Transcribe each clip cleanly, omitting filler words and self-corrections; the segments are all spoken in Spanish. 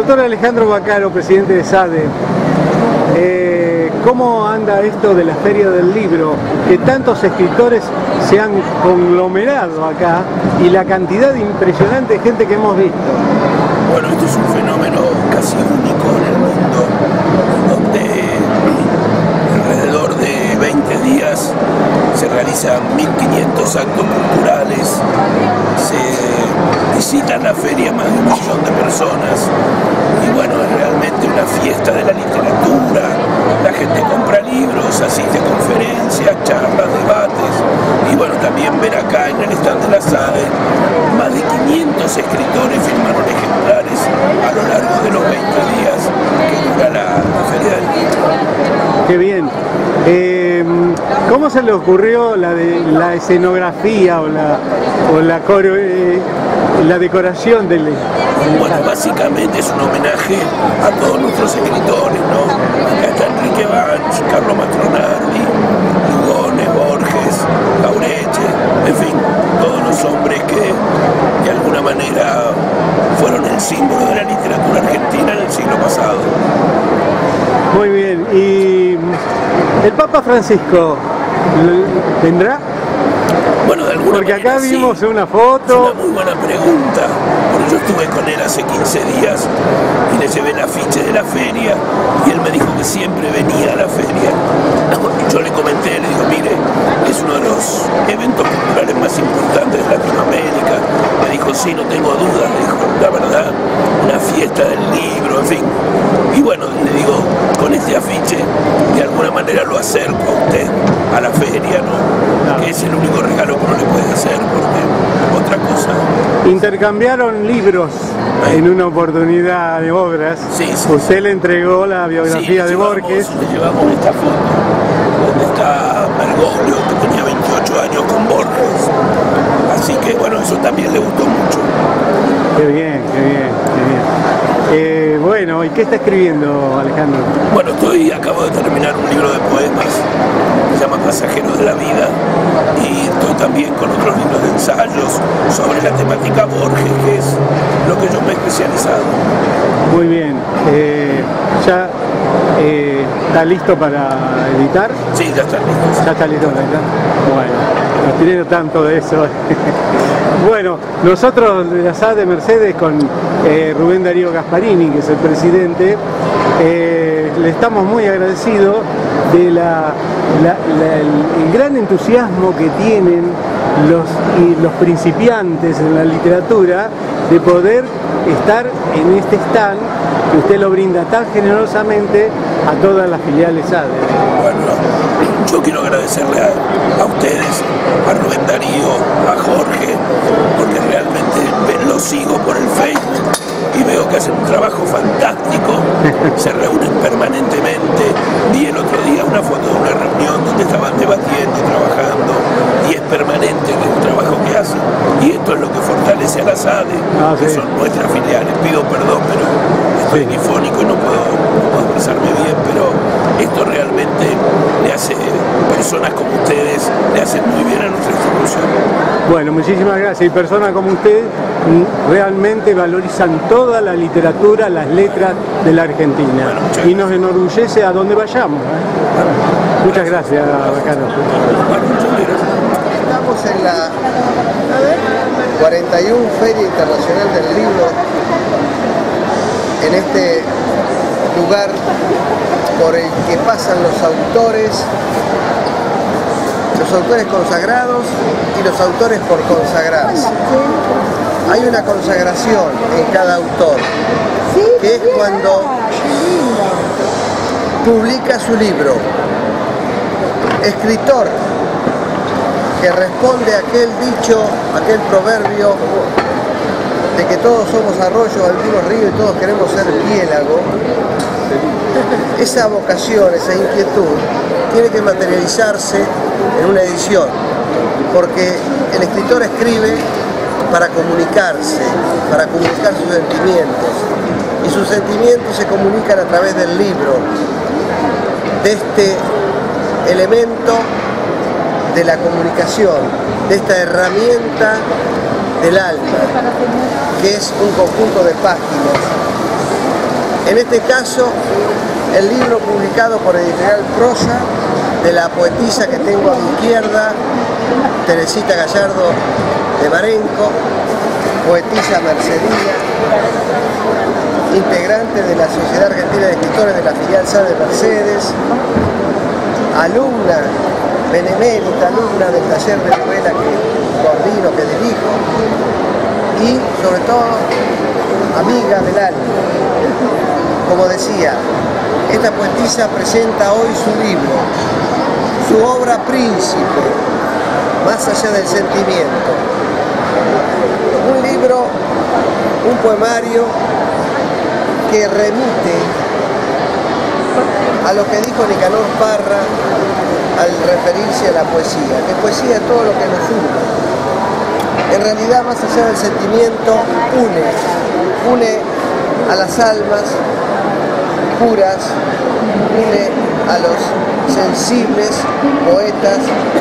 Doctor Alejandro Baccaro, presidente de SADE, ¿cómo anda esto de la Feria del Libro? Que tantos escritores se han conglomerado acá y la cantidad impresionante de gente que hemos visto. Bueno, esto es un fenómeno casi único en el mundo, donde alrededor de 20 días se realizan 1500 actos culturales, se visitan la feria más de 1 millón de personas y bueno, es realmente una fiesta de la literatura. La gente compra libros, asiste a conferencias, charlas, debates y bueno, también ver acá en el stand de la SADE más de 500 escritores firmaron ejemplares a lo largo de los 20 días que dura la Feria del Libro. Qué bien. ¿Cómo se le ocurrió la escenografía o la decoración del? Bueno, básicamente es un homenaje a todos nuestros escritores, ¿no? Acá está Enrique Banch, Carlo Mastronardi, Lugones, Borges, Jauretche, en fin, todos los hombres que de alguna manera fueron el símbolo de la literatura argentina en el siglo pasado. Muy bien, ¿y el Papa Francisco vendrá? Bueno, de alguna Porque manera acá vimos sí. una foto. Es una muy buena pregunta, porque yo estuve con él hace 15 días y le llevé el afiche de la feria y él me dijo que siempre venía a la feria. Yo le comenté, le digo, mire, es uno de los eventos culturales más importantes de Latinoamérica. Me dijo, sí, no tengo dudas, me dijo, la verdad, una fiesta del libro, en fin. Y bueno, le digo, con este afiche, de alguna manera lo acerco a usted, a la feria, ¿no? Claro. Que es el único regalo que uno le puede hacer, porque otra cosa. Intercambiaron libros en una oportunidad de obras. Sí, sí. Usted le entregó la biografía de Borges. Le llevamos esta foto, donde está Bergoglio, que tenía 28 años con Borges. Así que bueno, eso también le gustó mucho. Qué bien, qué bien, qué bien. Bueno, ¿y qué está escribiendo, Alejandro? Bueno, acabo de terminar un libro de poemas que se llama Pasajeros de la Vida y estoy también con otros libros de ensayos sobre la temática Borges, que es lo que yo me he especializado. Muy bien. ¿Ya está listo para editar? Sí, ya está listo. ¿Ya está listo para editar? Bueno, no tiene tanto de eso. Bueno, nosotros de la SADE Mercedes con Rubén Darío Gasparini, que es el presidente, le estamos muy agradecidos de el gran entusiasmo que tienen los principiantes en la literatura de poder estar en este stand que usted lo brinda tan generosamente a todas las filiales SADE. Bueno, yo quiero agradecerle a ustedes, a Rubén Darío, a Jorge, porque realmente los sigo por el Facebook y veo que hacen un trabajo fantástico, se reúnen permanentemente. Vi el otro día una foto de una reunión donde estaban debatiendo, trabajando, y es permanente el trabajo que hacen. Y esto es lo que fortalece a la SADE, que son nuestras filiales. Pido perdón, pero estoy difónico y no puedo expresarme bien, pero esto realmente le hace, personas como ustedes, le hacen muy bien a nuestra institución. Bueno, muchísimas gracias. Y personas como usted realmente valorizan toda la literatura, las letras de la Argentina. Bueno, y nos enorgullece a donde vayamos. Muchas gracias, Baccaro. Estamos en la 41 Feria Internacional del Libro, en este lugar por el que pasan los autores consagrados y los autores por consagrarse. Hay una consagración en cada autor, que es cuando publica su libro. Escritor que responde a aquel dicho, aquel proverbio de que todos somos arroyo, algunos río y todos queremos ser piélago. Esa vocación, esa inquietud, tiene que materializarse en una edición, porque el escritor escribe para comunicarse, para comunicar sus sentimientos, y sus sentimientos se comunican a través del libro, de este elemento de la comunicación, de esta herramienta del alma, que es un conjunto de páginas En este caso, el libro publicado por Editorial Prosa, de la poetisa que tengo a mi izquierda, Teresita Gallardo de Marenco, poetisa mercedina, integrante de la Sociedad Argentina de Escritores de la filial SADE de Mercedes, alumna, benemérita alumna del taller de novela que coordino, que dirijo, y sobre todo amiga del alma. Como decía, esta poetisa presenta hoy su libro, su obra príncipe, Más allá del sentimiento. Un libro, un poemario que remite a lo que dijo Nicanor Parra al referirse a la poesía, que poesía es todo lo que nos une. En realidad, Más allá del sentimiento une a las almas puras, une a los sensibles poetas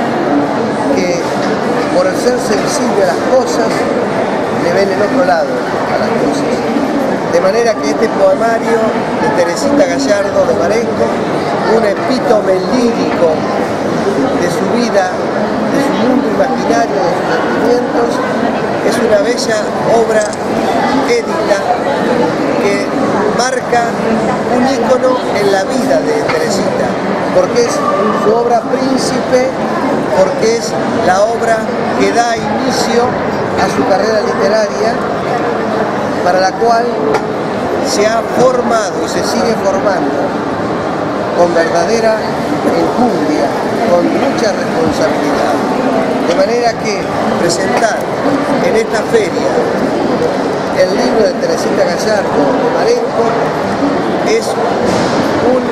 que por ser sensible a las cosas le ven el otro lado a las cosas. De manera que este poemario de Teresita Gallardo de Marenco, un epítome lírico de su vida, de su mundo imaginario, de sus sentimientos, es una bella obra édita que marca un ícono en la vida de Teresita, porque es su obra príncipe, porque es la obra que da inicio a su carrera literaria, para la cual se ha formado y se sigue formando con verdadera enjundia, con mucha responsabilidad. De manera que presentar en esta feria el libro de Teresita Gallardo de Marenco es un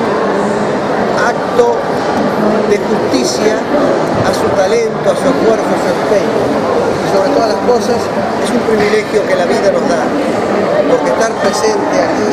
acto de justicia a su talento, a su esfuerzo, a su empeño. Y sobre todas las cosas, es un privilegio que la vida nos da, porque estar presente aquí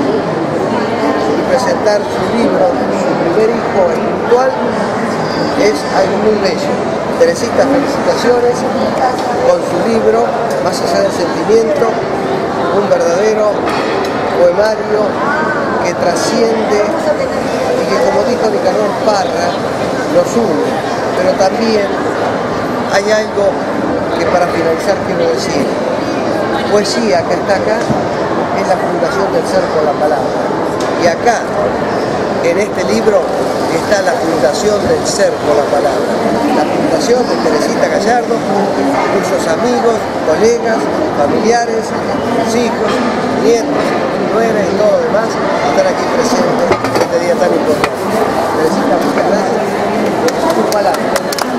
y presentar su libro, su primer hijo espiritual, es algo muy bello. Teresita, felicitaciones con su libro, Más allá del sentimiento, un verdadero poemario que trasciende y que, como dijo Nicanor Parra, nos une. Pero también hay algo que para finalizar quiero decir. Poesía que está acá es la fundación del ser por la palabra. Y acá, en este libro, está la fundación del ser por la palabra. La fundación de Teresita Gallardo, muchos amigos, colegas, familiares, sus hijos, nietos, nueras y todo lo demás están aquí presentes en este día tan importante. Teresita, muchas gracias. Tus palabras.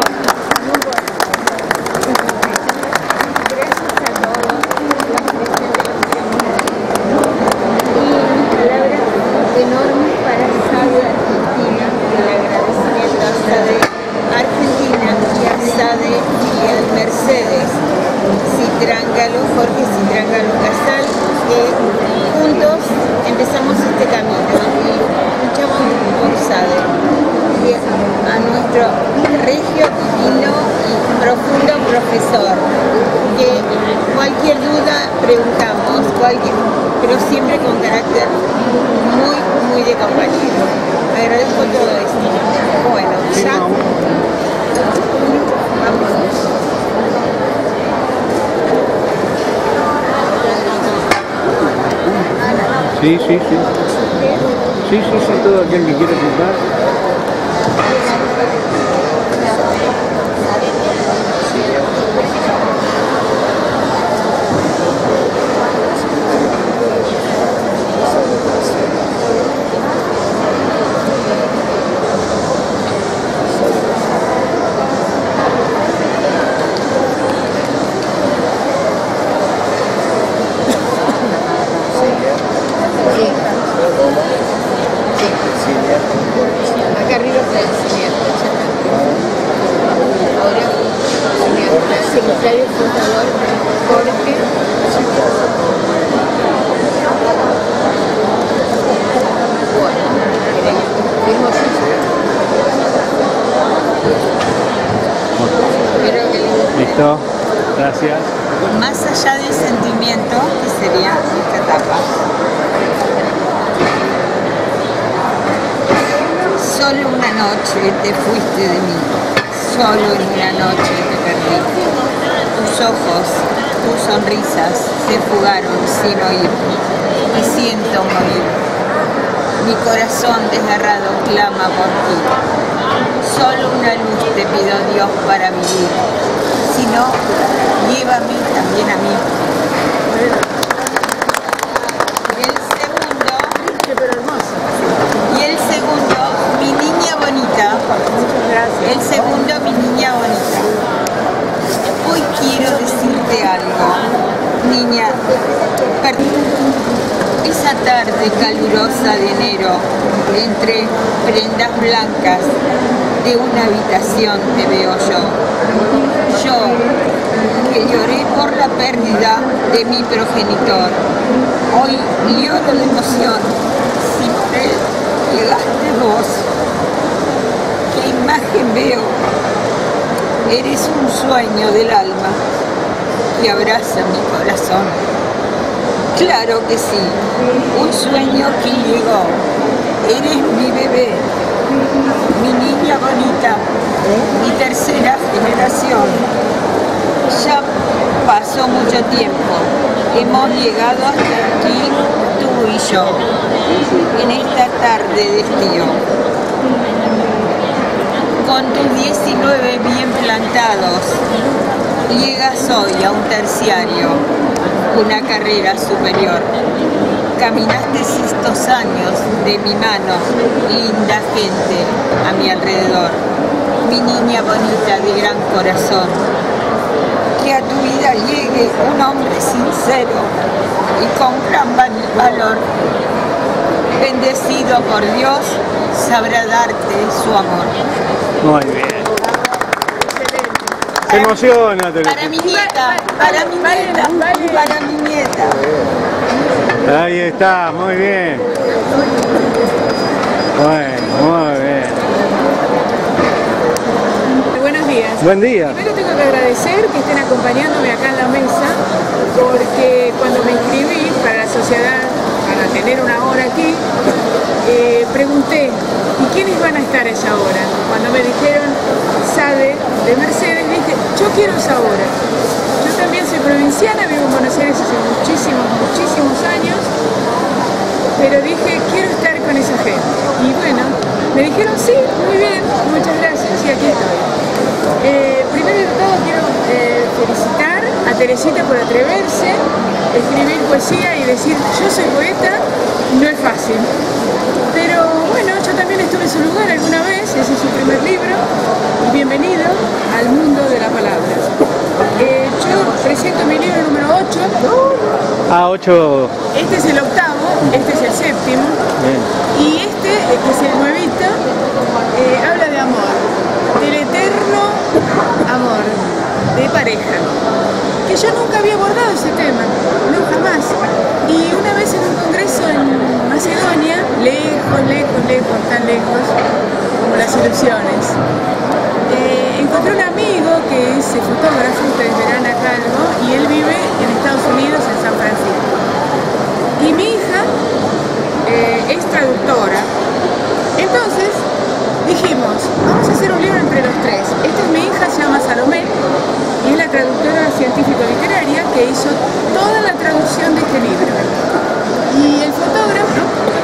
Jorge Citrángalo Casal, que juntos empezamos este camino y luchamos por SADE. Y a nuestro regio, divino y profundo profesor, que cualquier duda preguntamos, pero siempre con carácter muy de compañero. Agradezco todo esto. Bueno, ya. Vamos. Sí, todo aquel que quiera firmar. Acá arriba está el señor. Ahora, el secretario fundador, Jorge. Listo, gracias. Más allá del sentimiento, que sería esta etapa. Solo una noche te fuiste de mí, solo en una noche te perdí. Tus ojos, tus sonrisas se fugaron sin oír. Me siento morir. Mi corazón desgarrado clama por ti. Solo una luz te pido, Dios, para vivir. Si no, llévame también a mí. Y el segundo, mi niña bonita. El segundo, mi niña bonita. Hoy quiero decirte algo, niña. Esa tarde calurosa de enero, entre prendas blancas de una habitación te veo yo. Yo, que lloré por la pérdida de mi progenitor. Hoy lloro de emoción. Si por él llegaste vos, qué imagen veo. Eres un sueño del alma que abraza mi corazón. Claro que sí, un sueño que llegó. Eres mi bebé, mi niña bonita, mi tercera generación. Ya pasó mucho tiempo, hemos llegado hasta aquí, tú y yo, en esta tarde de estío. Con tus 19 bien plantados, llegas hoy a un terciario, una carrera superior. Caminaste estos años de mi mano, linda gente a mi alrededor, mi niña bonita de gran corazón. Que a tu vida llegue un hombre sincero y con gran valor, bendecido por Dios, sabrá darte su amor. Muy bien. Se emociona, Teresa. Para mi nieta, para mi nieta, para mi nieta. Ahí está, muy bien. Bueno, muy bien. Buenos días. Buen día. Primero tengo que agradecer que estén acompañándome acá en la mesa, porque cuando me inscribí para la sociedad, para tener una hora aquí, pregunté, ¿y quiénes van a estar a esa hora? Cuando me dijeron SADE de Mercedes, dije, yo quiero esa hora. Yo también soy provinciana, vivo en Buenos Aires hace muchísimos años, pero dije, quiero estar con esa gente. Y bueno, me dijeron, sí, muy bien, muchas gracias, y aquí estoy. Primero de todo quiero felicitar a Teresita por atreverse a escribir poesía y decir, yo soy poeta, no es fácil. Pero bueno, yo también estuve en su lugar alguna vez, ese es su primer libro, y bienvenido al mundo de la palabra. Yo presento mi libro número 8. Ah, 8. Este es el octavo, este es el séptimo. Bien. Y este, que es el nuevito, habla de amor, del eterno amor, de pareja. Que yo nunca había abordado ese tema, no jamás. Y una vez en un congreso en Macedonia, lejos, tan lejos como las ilusiones, encontré un amigo que es fotógrafo, ustedes verán acá algo, y él vive en Estados Unidos, en San Francisco. Y mi hija es traductora. Entonces dijimos, vamos a hacer un libro entre los tres. Esta es mi hija, se llama Salomé, y es la traductora científico-literaria que hizo toda la traducción de este libro. Y el fotógrafo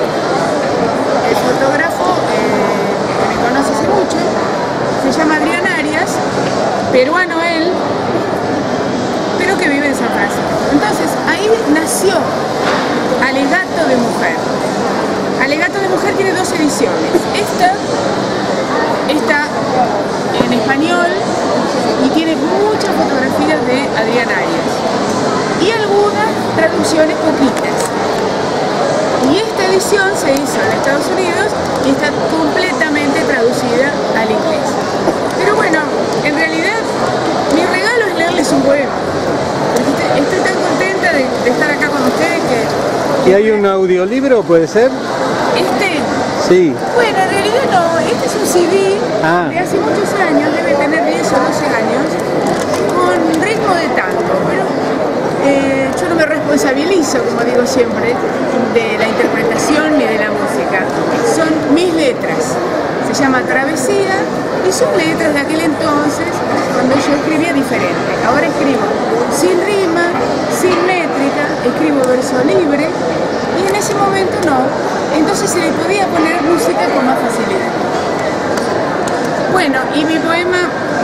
que me conoce hace mucho, se llama Adrián Arias, peruano él, pero que vive en San Francisco. Entonces, ahí nació Alegato de Mujer. Alegato de Mujer tiene 2 ediciones. Esta está en español y tiene muchas fotografías de Adrián Arias y algunas traducciones poquitas. Y esta edición se hizo en Estados Unidos y está completamente traducida al inglés. Pero bueno, en realidad mi regalo es leerles un poema. Porque estoy tan contenta de estar acá con ustedes que... ¿Y hay un audiolibro, puede ser? Este, Sí. bueno, en realidad no, este es un CD de hace muchos años, debe tener 10 o 12 años, con ritmo de tango, pero yo no me responsabilizo, como digo siempre, de la interpretación ni de la música. Son mis letras. Se llama Travesía, y son letras de aquel entonces, cuando yo escribía diferente. Ahora escribo sin rima, sin métrica, escribo verso libre, y en ese momento no, entonces se le podía poner música con más facilidad. Bueno, y mi poema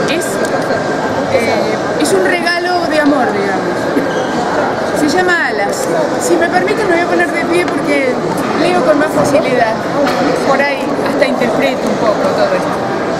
es un regalo de amor, digamos. Se llama Alas. Si me permiten me voy a poner de pie porque leo con más facilidad. Por ahí hasta interpreto un poco todo esto.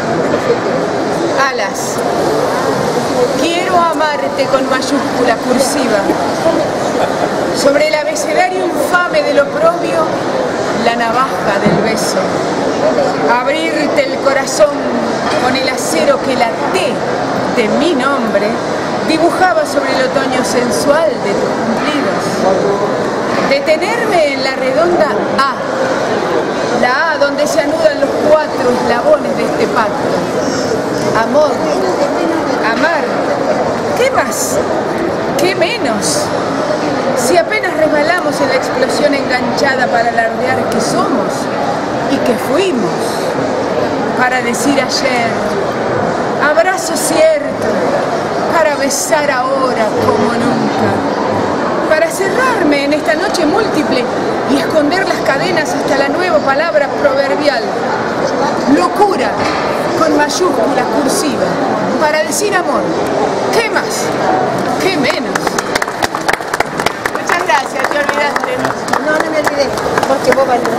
Alas. Quiero amarte con mayúscula cursiva. Sobre el abecedario infame del oprobio, la navaja del beso. Abrirte el corazón con el acero que la T de mi nombre dibujaba sobre el otoño sensual de tus cumplidos. Detenerme en la redonda A, la A donde se anudan los 4 eslabones de este pacto. Amor, amar, ¿qué más? ¿Qué menos? Si apenas resbalamos en la explosión enganchada para alardear que somos y que fuimos, para decir ayer, abrazo cierto, para besar ahora como nunca, para cerrarme en esta noche múltiple y esconder las cadenas hasta la nueva palabra proverbial, locura, con mayúscula cursiva, para decir amor, ¿qué más? ¿Qué menos? Muchas gracias, te olvidaste. No, no me olvidé, porque vos valés.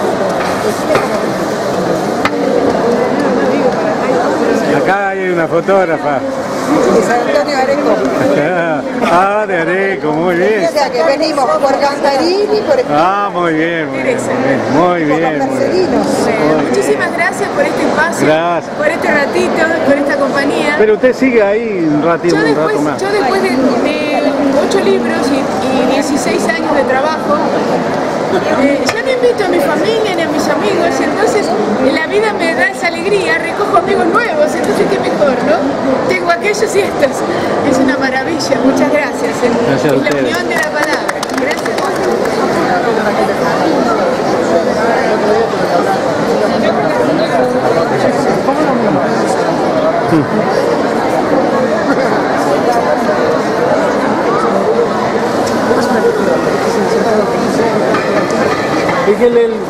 Acá hay una fotógrafa. Antonio Areco. Ah, de Areco, muy bien. O sea que venimos por Gambarini, por el... Ah, muy bien, muy bien. Muy bien. Marcelinos. Muchísimas gracias por este espacio, Gracias. por este ratito, por esta compañía. Pero usted sigue ahí un ratito, un rato más. Yo después de 8 libros y 16 años de trabajo, ya no invito a mi familia ni a mis amigos, entonces la vida me da esa alegría, recojo amigos nuevos, entonces qué mejor, ¿no? Tengo aquellos y estos. Es una maravilla, muchas gracias. Gracias a es la ustedes. unión de la palabra. Gracias. Fíjele el...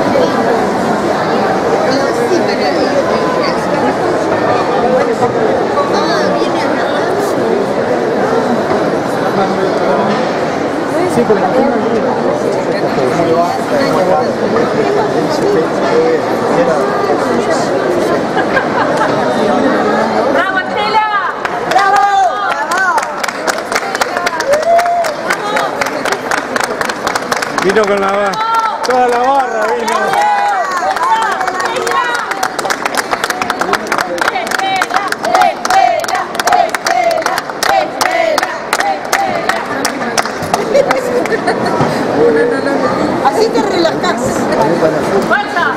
Sí, pero ¡Bravo, Estela! vino con la barra, toda la barra vino. Así te relajás. ¡Fuerza!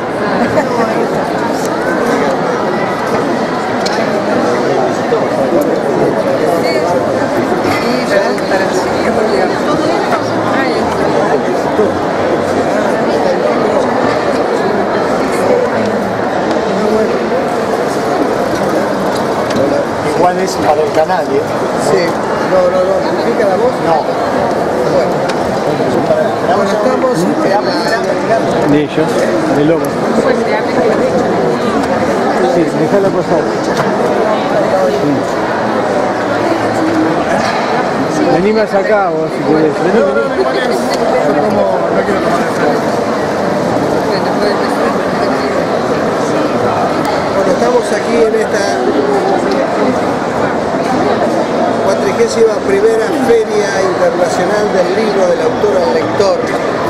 Igual es para el canal, ¿eh? Sí, no, ¿amplifica la voz? No. Bueno, estamos en De ellos, de Lobo. Sí, déjala pasar. Sí. Vení más acá vos, si querés. Vení, vení. Bueno, estamos aquí en esta 41ª Feria Internacional del Libro del Autor al Lector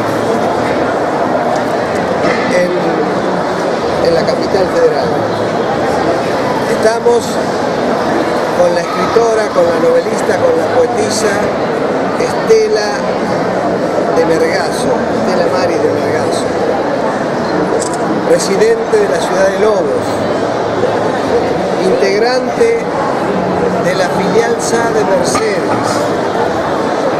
en la capital federal. Estamos con la escritora, con la novelista, con la poetisa Estela de Mergazo, Estela Maris de Mergazo, residente de la ciudad de Lobos, integrante de la filial SADE Mercedes,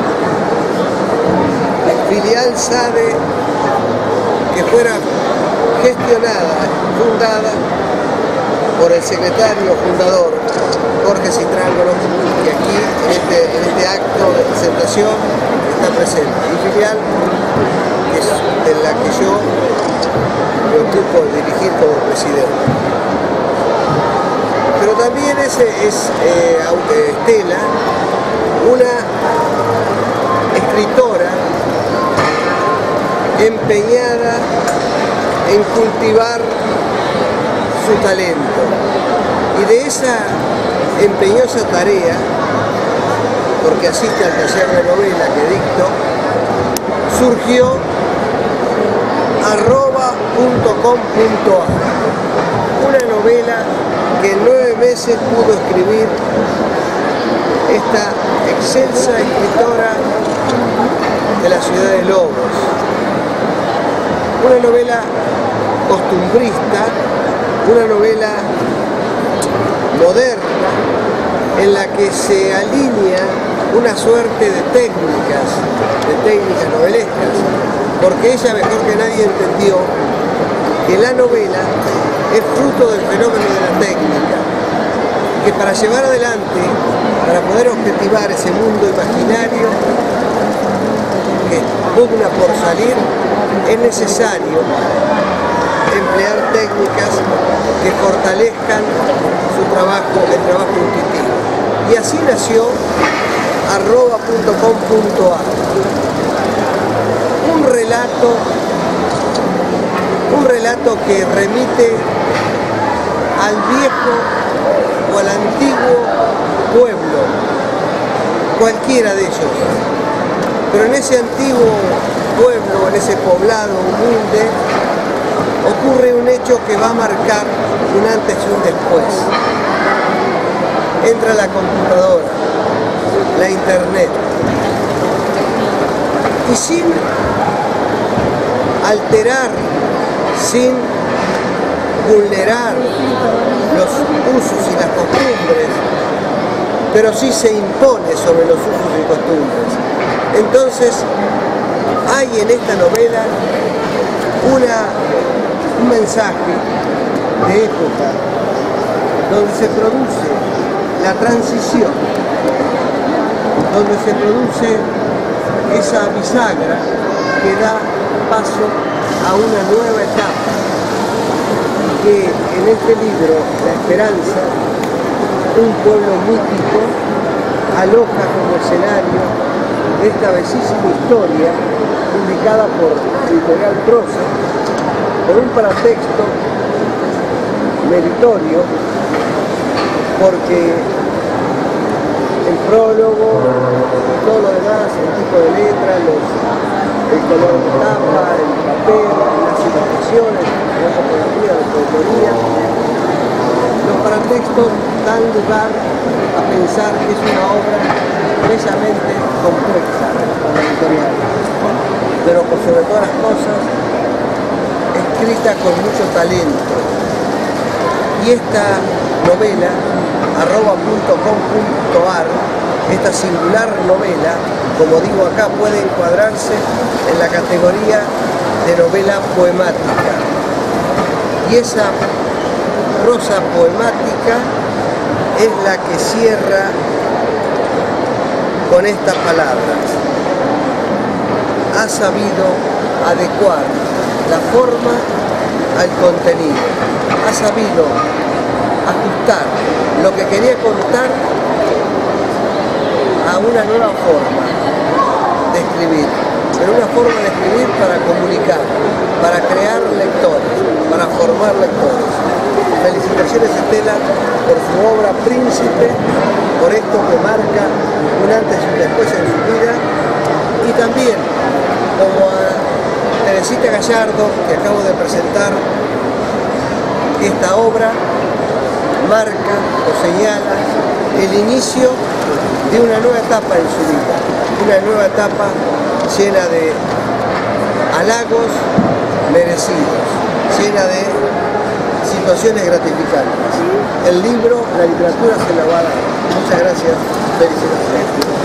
filial SADE que fuera gestionada, fundada por el secretario fundador Jorge Citrángolo, que aquí en este acto de presentación está presente, y filial que es de la que yo me ocupo de dirigir como presidente. Pero también es Estela, una escritora empeñada en cultivar su talento, y de esa empeñosa tarea, porque asiste al taller de novela que dicto, surgió arroba.com.ar, una novela que en 9 meses pudo escribir esta excelsa escritora de la ciudad de Lobos. Una novela costumbrista, una novela moderna en la que se alinea una suerte de técnicas novelescas, porque ella mejor que nadie entendió que la novela es fruto del fenómeno de la técnica, que para llevar adelante, para poder objetivar ese mundo imaginario que pugna por salir, es necesario emplear técnicas que fortalezcan el trabajo intuitivo. Y así nació arroba.com.ar, un relato que remite al viejo o al antiguo pueblo, cualquiera de ellos, pero en ese antiguo pueblo, en ese poblado humilde, ocurre un hecho que va a marcar un antes y un después. Entra la computadora, la internet, y sin alterar, sin vulnerar los usos y las costumbres, pero sí se impone sobre los usos y costumbres. Entonces, hay en esta novela un mensaje de época donde se produce la transición, donde se produce esa bisagra que da paso a una nueva etapa, que en este libro, La Esperanza, un pueblo mítico, aloja como escenario esta bellísima historia publicada por Editorial Prosa, con un paratexto meritorio, porque el prólogo, todo lo demás, el tipo de letra, el color de tapa, el papel, las ilustraciones, la fotografía, la poesía, los paratextos dan lugar a pensar que es una obra bellamente compleja para la editorial, pero por sobre todas las cosas escrita con mucho talento. Y esta novela, arroba.com.ar, esta singular novela, como digo acá, puede encuadrarse en la categoría de novela poemática. Y esa prosa poemática es la que cierra con estas palabras: ha sabido adecuar la forma al contenido, ha sabido ajustar lo que quería contar a una nueva forma de escribir, pero una forma de escribir para comunicar, para crear lectores, para formar lectores. Felicitaciones, Estela, por su obra Príncipe, por esto que marca un antes y un después en su vida, y también como a Teresita Gallardo, que acabo de presentar, esta obra marca o señala el inicio de una nueva etapa en su vida, una nueva etapa llena de halagos merecidos, llena de situaciones gratificantes. El libro, la literatura se la va a dar. Muchas gracias. Felicidades.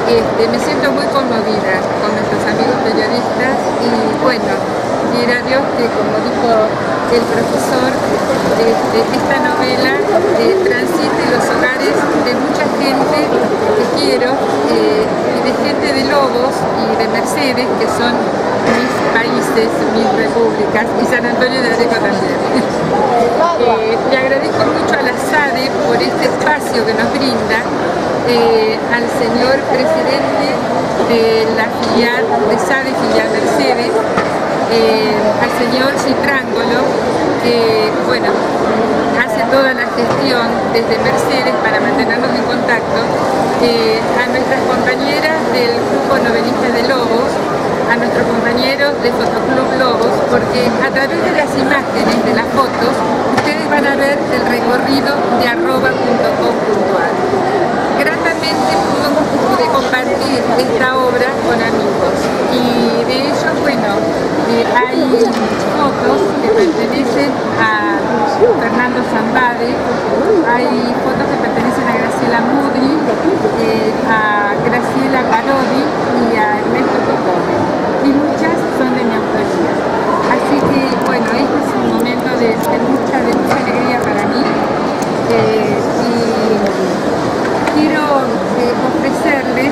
Me siento muy conmovida con nuestros amigos periodistas y bueno, quiera Dios que, como dijo el profesor, esta novela transite los hogares de mucha gente que quiero y de gente de Lobos y de Mercedes, que son mis países, mis repúblicas, y San Antonio de Areco también. Le agradezco mucho a la SADE por este espacio que nos brinda, al señor presidente de la filial de SADE, filial Mercedes, al señor Citrángolo, que bueno, hace toda la gestión desde Mercedes para mantenernos en contacto, a nuestras compañeras del grupo Novelistas de Lobos, a nuestros compañeros de Fotoclub Lobos, porque a través de las imágenes, de las fotos, ustedes van a ver el recorrido de @.com.ar. Gratamente pude compartir esta obra con amigos y de ellos, bueno, hay fotos que pertenecen a Fernando Zambade, hay fotos que pertenecen a Graciela Mudri, a Graciela Parodi y a Ernesto Picone, y muchas son de mi autoría. Así que bueno, este es un momento de mucha alegría para mí, y quiero ofrecerles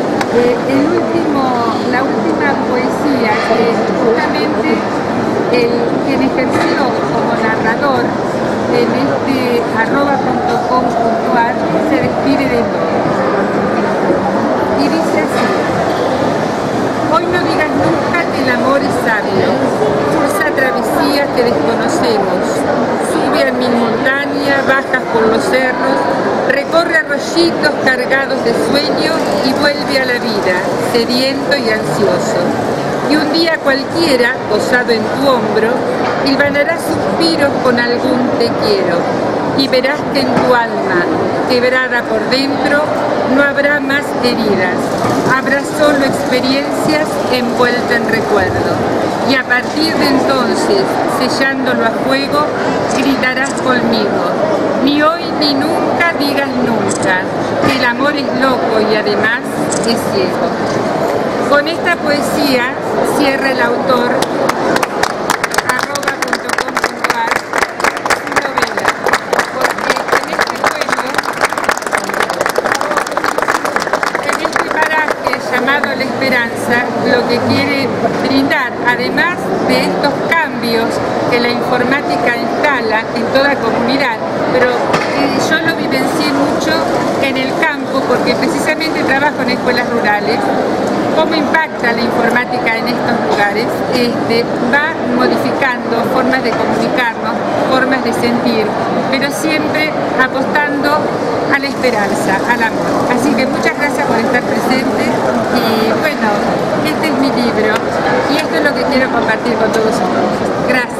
la última poesía que justamente quien ejerció como narrador en este @.com.ar se despide de mí. Y dice así: hoy no digas nunca que el amor es sabio, cursa travesías que desconocemos, sube a mil montañas, baja por los cerros, recorre arroyitos cargados de sueño y vuelve a la vida, sediento y ansioso. Y un día cualquiera, posado en tu hombro, hilvanará suspiros con algún te quiero, y verás que en tu alma, quebrada por dentro, no habrá más heridas, habrá solo experiencias envueltas en recuerdo. Y a partir de entonces, sellándolo a fuego, gritarás conmigo: ni hoy ni nunca digas nunca, que el amor es loco y además es ciego. Con esta poesía cierra el autor @.com.ar su novela, porque en este paraje llamado La Esperanza, lo que quiere brindar, además de estos cambios que la informática instala en toda comunidad, pero yo lo vivencié mucho en el campo porque precisamente trabajo en escuelas rurales. Cómo impacta la informática en estos lugares, va modificando formas de comunicarnos, formas de sentir, pero siempre apostando a la esperanza, al amor. Así que muchas gracias por estar presentes y bueno, este es mi libro y esto es lo que quiero compartir con todos ustedes. Gracias.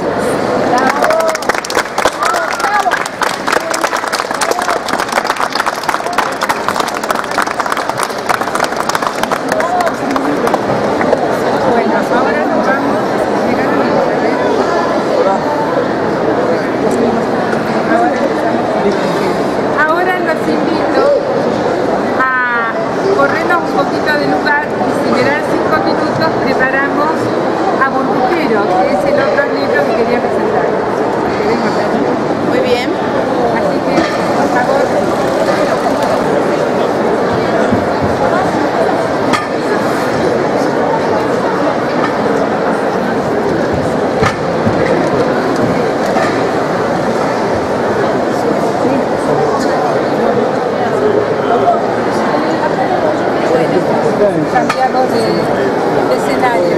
Ahora los invito a corrernos un poquito de lugar y si me dan 5 minutos preparamos a Burbujero, que es el otro libro que quería presentar. Muy bien. Así que, por favor. Cambiamos de escenario.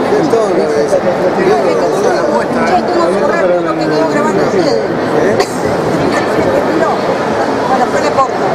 Che, tengo que correr lo que quedó grabando ustedes. Bueno, pues le corto.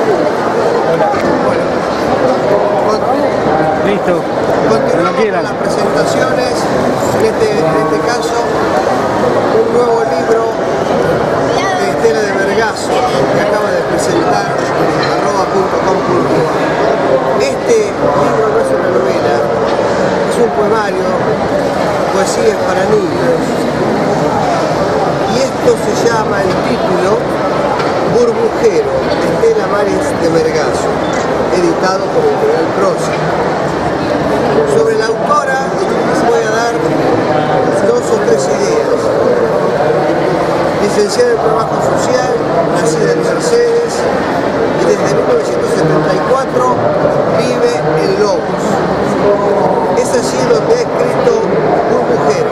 Listo. Continuamos con las presentaciones, en este caso un nuevo libro de Estela de Vergazo que acaba de presentar @.com.ar. Este libro no es una novela, es un poemario, poesías para niños, y esto se llama, el título, Burbujero, de Estela Maris de Vergaso, editado por Editorial Prosa. Sobre la autora voy a dar 2 o 3 ideas. Licenciada en Trabajo Social, nacida en Mercedes y desde 1974 vive en Lobos. Es allí donde ha escrito Burbujero,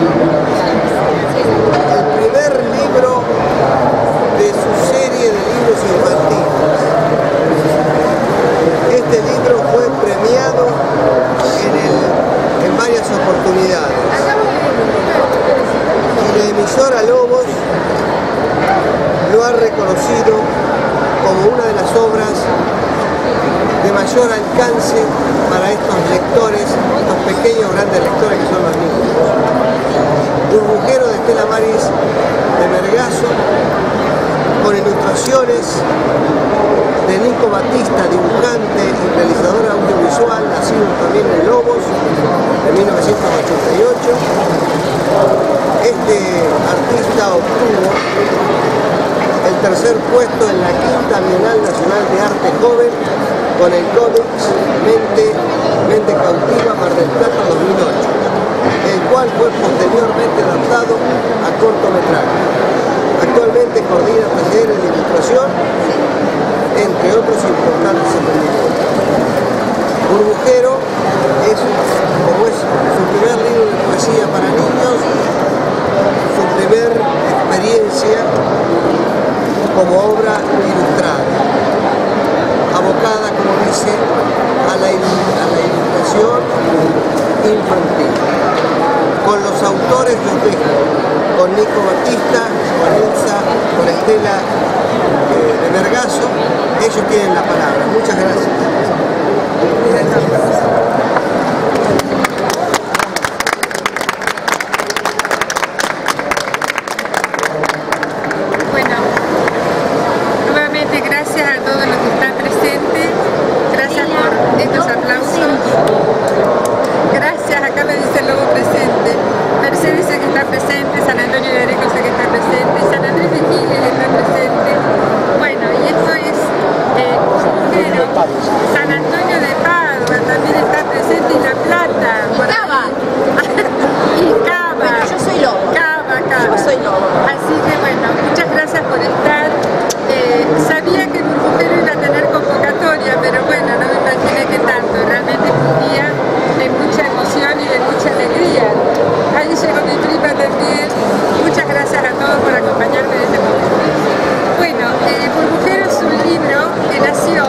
el primer libro de su serie de libros infantiles. Este libro fue premiado en varias oportunidades. Y la emisora Lobos lo ha reconocido como una de las obras de mayor alcance para estos lectores, estos pequeños grandes lectores que son los niños. Burbujero de Estela Maris de Vergaso, con ilustraciones de Nico Batista, dibujante y realizador audiovisual, nacido también en Lobos, en 1988. Este artista obtuvo el 3er puesto en la 5ª Bienal Nacional de Arte Joven con el cómic Mente Cautiva, Mar del Plata 2008, el cual fue posteriormente adaptado a cortometraje. Actualmente coordina talleres de ilustración, entre otros importantes emprendimientos. Burbujero es, como es su primer libro de poesía para niños, su primer experiencia como obra ilustrada, abocada, como dice, a la ilustración infantil. Con los autores los dejo, con Nico Batista, con Elsa, con Estela de Vergaso. Ellos tienen la palabra. Muchas gracias. Bueno, nuevamente gracias a todos los que están presentes. Gracias por estos aplausos. Gracias, acá me dice el lobo presente. Mercedes dice que está presente, San Antonio de Areco dice que está presente, San Andrés de Giles está presente. Bueno, y esto es Burbujero. San Antonio de Padua también está presente, y La Plata. Cava. Y Cava. Bueno, yo soy lobo. Cava. Yo soy lobo. Así que bueno, muchas gracias por estar. Sabía que Burbujero iba a tener convocatoria, pero bueno, no me imaginé que tanto. Realmente fue un día de mucha emoción y de mucha alegría. Ahí llegó mi prima también. Muchas gracias a todos por acompañarme en este momento. Bueno, Burbujero es un libro que nació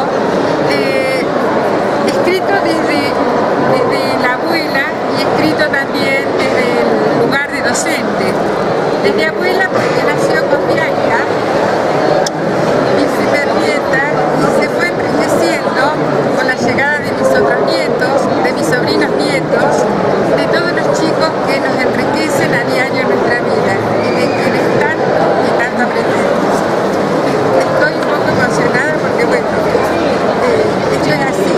escrito desde la abuela y escrito también desde el lugar de docente. De mi abuela, porque nació con Bianca, mi primer nieta, y se fue enriqueciendo con la llegada de mis otros nietos, de mis sobrinos nietos, de todos los chicos que nos enriquecen a diario en nuestra vida y de quienes tanto y tanto aprendemos. Estoy un poco emocionada porque bueno, esto es así.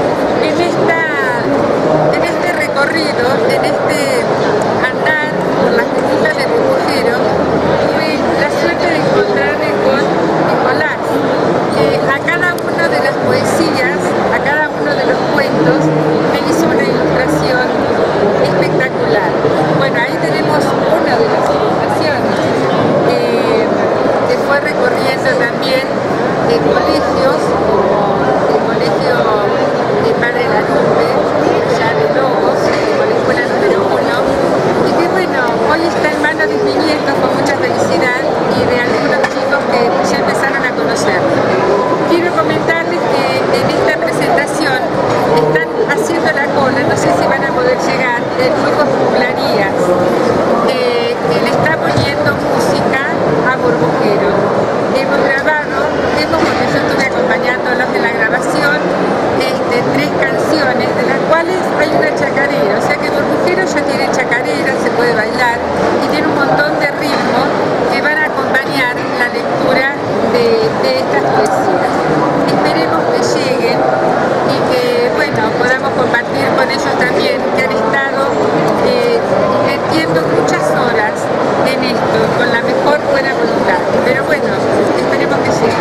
En este recorrido, en este andar por las colinas de Burbujero, tuve la suerte de encontrarme con Nicolás. A cada una de las poesías, a cada uno de los cuentos, me hizo una ilustración espectacular. Bueno, ahí tenemos una de las ilustraciones que fue recorriendo también colegios, el colegio de Padre Larumbe, allá de Lobos, con la escuela número 1, y que bueno, hoy está en manos de mis nietos con mucha felicidad y de algunos chicos que ya empezaron a conocerlo. Quiero comentarles que en esta presentación están haciendo la cola, no sé si van a poder llegar, el grupo Juglarías, que le está poniendo música a Burbujero. Hemos grabado, porque yo estuve acompañándolos en la grabación, 3 canciones, de las cuales hay una chacarera, o sea que Burbujero ya tiene chacarera, se puede bailar, y tiene un montón de ritmos que van a acompañar la lectura de estas poesías. Esperemos que lleguen y que, bueno, podamos compartir con ellos también, que han estado invirtiendo muchas horas en esto, con la mejor buena voluntad. Pero bueno, esperemos que llegue.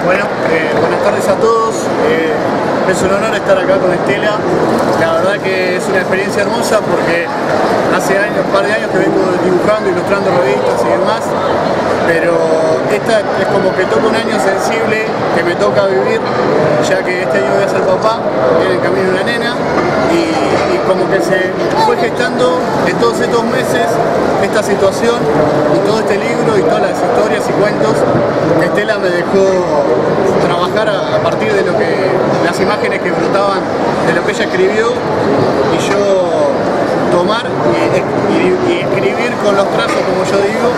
Bueno, buenas tardes a todos. Es un honor estar acá con Estela. La verdad que es una experiencia hermosa porque hace un par de años que vengo dibujando, ilustrando revistas y demás, pero esta es como que toca un año sensible que me toca vivir, ya que este año voy a ser papá, viene en camino una nena, y como que se fue gestando en todos estos meses esta situación y todo este libro y todas las historias y cuentos que Estela me dejó trabajar a partir de las imágenes que brotaban de lo que ella escribió, y yo tomar y escribir con los trazos, como yo digo,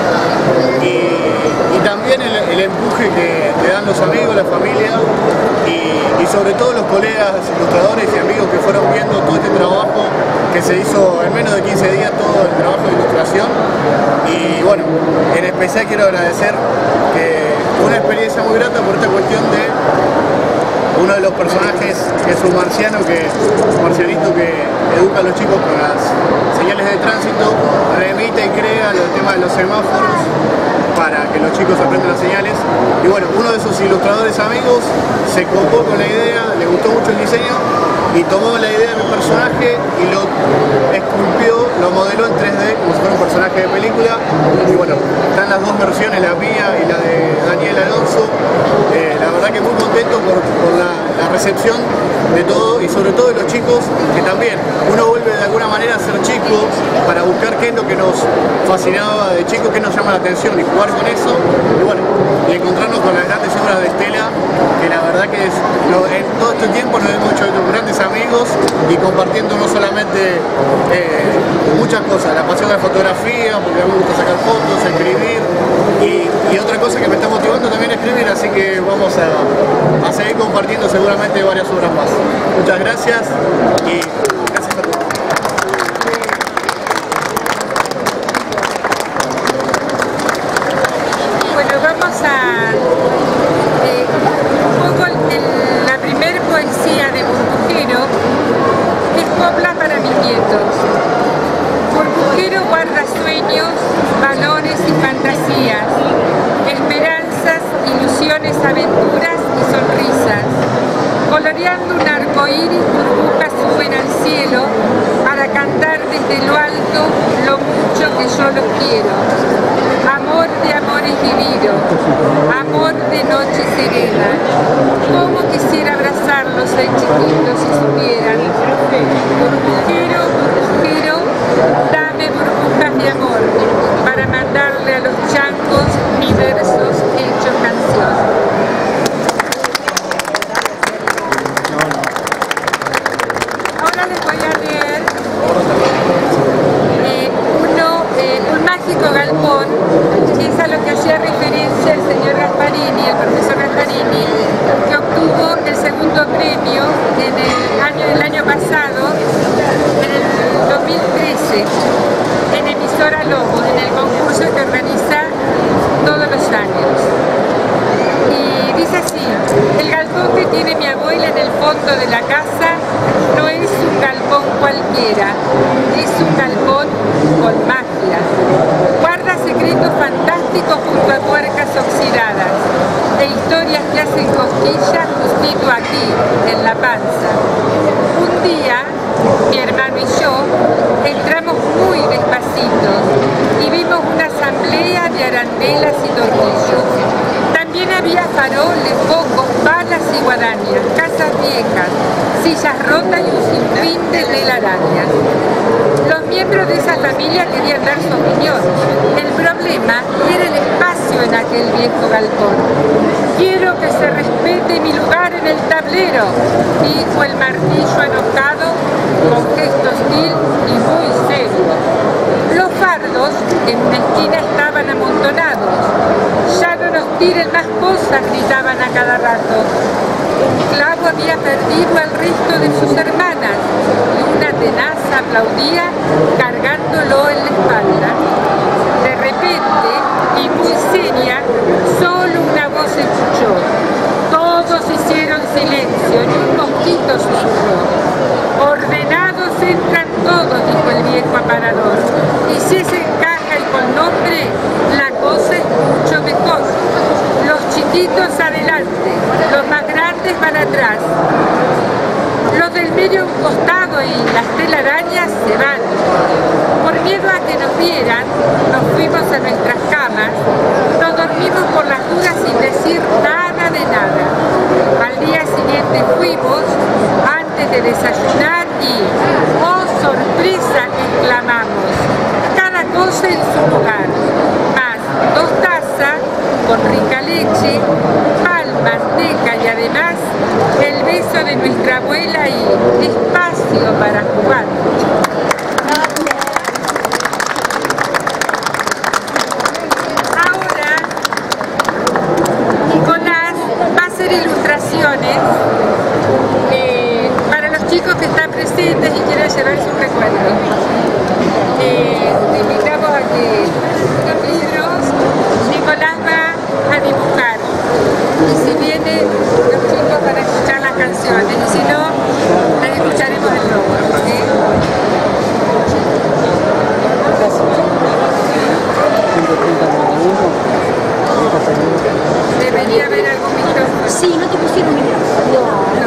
y también el empuje que te dan los amigos, la familia y sobre todo los colegas, ilustradores y amigos que fueron viendo todo este trabajo que se hizo en menos de 15 días, todo el trabajo de ilustración. Y bueno, en especial quiero agradecer que una experiencia muy grata por esta cuestión de uno de los personajes, que es un marcianito que educa a los chicos con las señales de tránsito, remite y crea el tema de los semáforos para que los chicos aprendan las señales. Y bueno, uno de esos ilustradores amigos se copó con la idea, le gustó mucho el diseño y tomó la idea del personaje y lo esculpió, lo modeló en 3D como si fuera un personaje de película. Y bueno, están las dos versiones, la mía y la de Daniel Alonso. La verdad que muy contento por la recepción de todo y sobre todo de los chicos, que también uno vuelve de alguna manera a ser chico para buscar qué es lo que nos fascinaba de chico, qué nos llama la atención y jugar con eso. Y bueno, y encontrarnos con las grandes obras de Estela, que la verdad que en todo este tiempo nos hemos hecho grandes amigos y compartiendo no solamente muchas cosas, la pasión de la fotografía, porque a mí me gusta sacar fotos, escribir y otra cosa que me está motivando también a escribir, así que vamos a seguir compartiendo seguramente varias obras más. Muchas gracias y gracias a todos. Bueno, vamos a un poco la primer poesía de Burbujero, que es copla para mis nietos. Burbujero guarda sueños, valores y fantasías, esperanzas, ilusiones, aventuras y sonrisas. Coloreando un arco iris, burbujas suben al cielo para cantar desde lo alto lo mucho que yo los quiero. Amor de amores vividos, amor de noche serena. Cómo quisiera abrazarlos ay chiquitos si supieran. Burbujero, burbujero, dame burbujas de amor para mandarle a los changos mis versos hechos canción. Ahora les voy a leer un mágico galpón, que es a lo que hacía referencia el señor Gasparini, el profesor Gasparini, que obtuvo el segundo premio el año pasado, en el 2013, en Emisora Lobo, en el concurso que organiza todos los años. Y dice así: el galpón que tiene mi abuela en el fondo de la casa no es un galpón cualquiera, es un galpón con magia. Guarda secretos fantásticos junto a puercas oxidadas e historias que hacen cosquillas justito aquí, en la panza. Un día, mi hermano y yo entramos muy despacitos y vimos una asamblea de arandelas y tornillos. También había faroles, focos, balas y guadañas, casas viejas, sillas rotas y un sinfín de telarañas. Los miembros de esa familia querían dar su opinión. El problema era el espacio en aquel viejo galpón. Quiero que se respete mi lugar en el tablero, dijo el martillo enojado con gesto hostil y muy serio. Los fardos en una esquina estaban amontonados. Ya no nos tiren más cosas, gritaban a cada rato. Un clavo había perdido al resto de sus hermanas y una tenaza aplaudía cargándolo en la espalda. De repente, y muy seria, solo una voz se escuchó. Todos hicieron silencio y un mosquito susurró. Ordenados entran todos, dijo el viejo aparador. Y si es en caja y con nombre, la cosa es mucho mejor. Los chiquitos adelante. atrás. Los del medio a un costado y las telarañas se van. Por miedo a que nos vieran, nos fuimos a nuestras camas, nos dormimos por las dudas sin decir nada de nada. Al día siguiente fuimos, antes de desayunar y, ¡oh sorpresa!, exclamamos, cada cosa en su lugar, más 2 tazas con rica leche, palmas, teca y además el beso de nuestra abuela y espacio para jugar. Ahora, Nicolás va a hacer ilustraciones para los chicos que están presentes y quieren llevar sus recuerdos. Te invitamos a que los libros, Nicolás va a dibujar. Y si vienen los chicos van a escuchar las canciones, y si no, las escucharemos de nuevo. Debería haber algún micrófono. Sí, no te pusieron micrófono.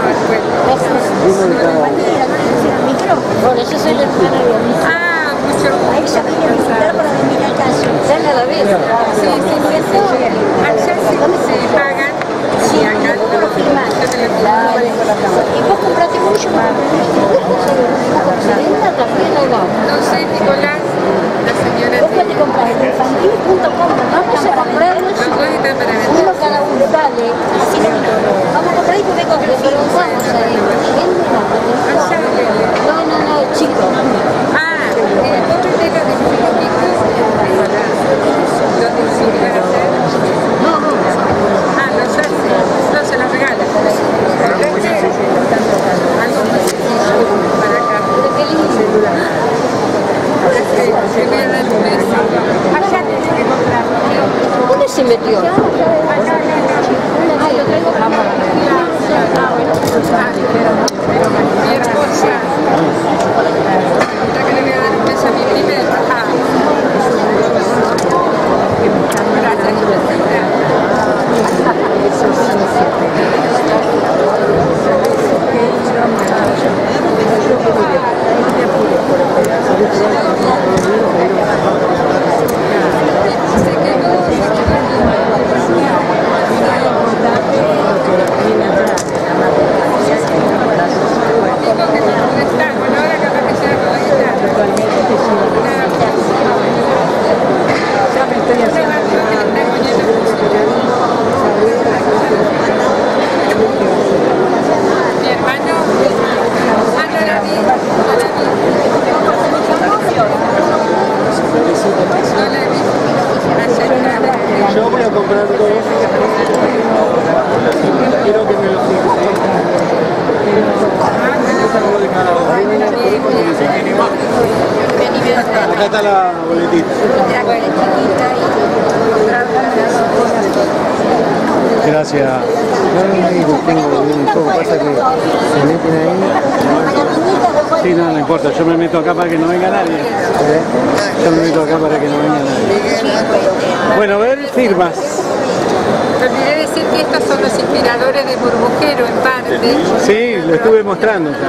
Bueno, yo soy la hermana de Alicia. Ah, mucho gusto. A ella quería visitar para venir al caso. ¿Ya la ves? Sí, allá se pagan. Sí, acá no lo filmás. ¿Y vos compraste mucho más? No sé, Nicolás, la señora. ¿Vos qué te compraste? Infantil.com. Vamos a comprarnos Los dos están para vender. uno cada uno, dale. Así no. Vamos a comprar y después vamos ahí. No, chico. Ah, vos vendés los dibujos chicos. ¿Los dibujos van a hacer? No. Ah, los hace. No, se los regala. Algo muy sencillo para acá. Qué lindo. Te voy a dar un beso. Allá tenés que comprar. ¿Dónde se metió? Ah, lo traigo para acá. Mi esposa. Ya que le voy a dar un beso a mi primera. Yo voy a comprar dos. Quiero que me lo Acá está la boletita. Gracias. Pasa que se meten ahí. Sí, no importa. Yo me meto acá para que no venga nadie. Yo me meto acá para que no venga nadie. Bueno, a ver, firmas. Te olvidé decir que estos son los inspiradores de Burbujero en parte. Sí, lo estuve mostrando ya.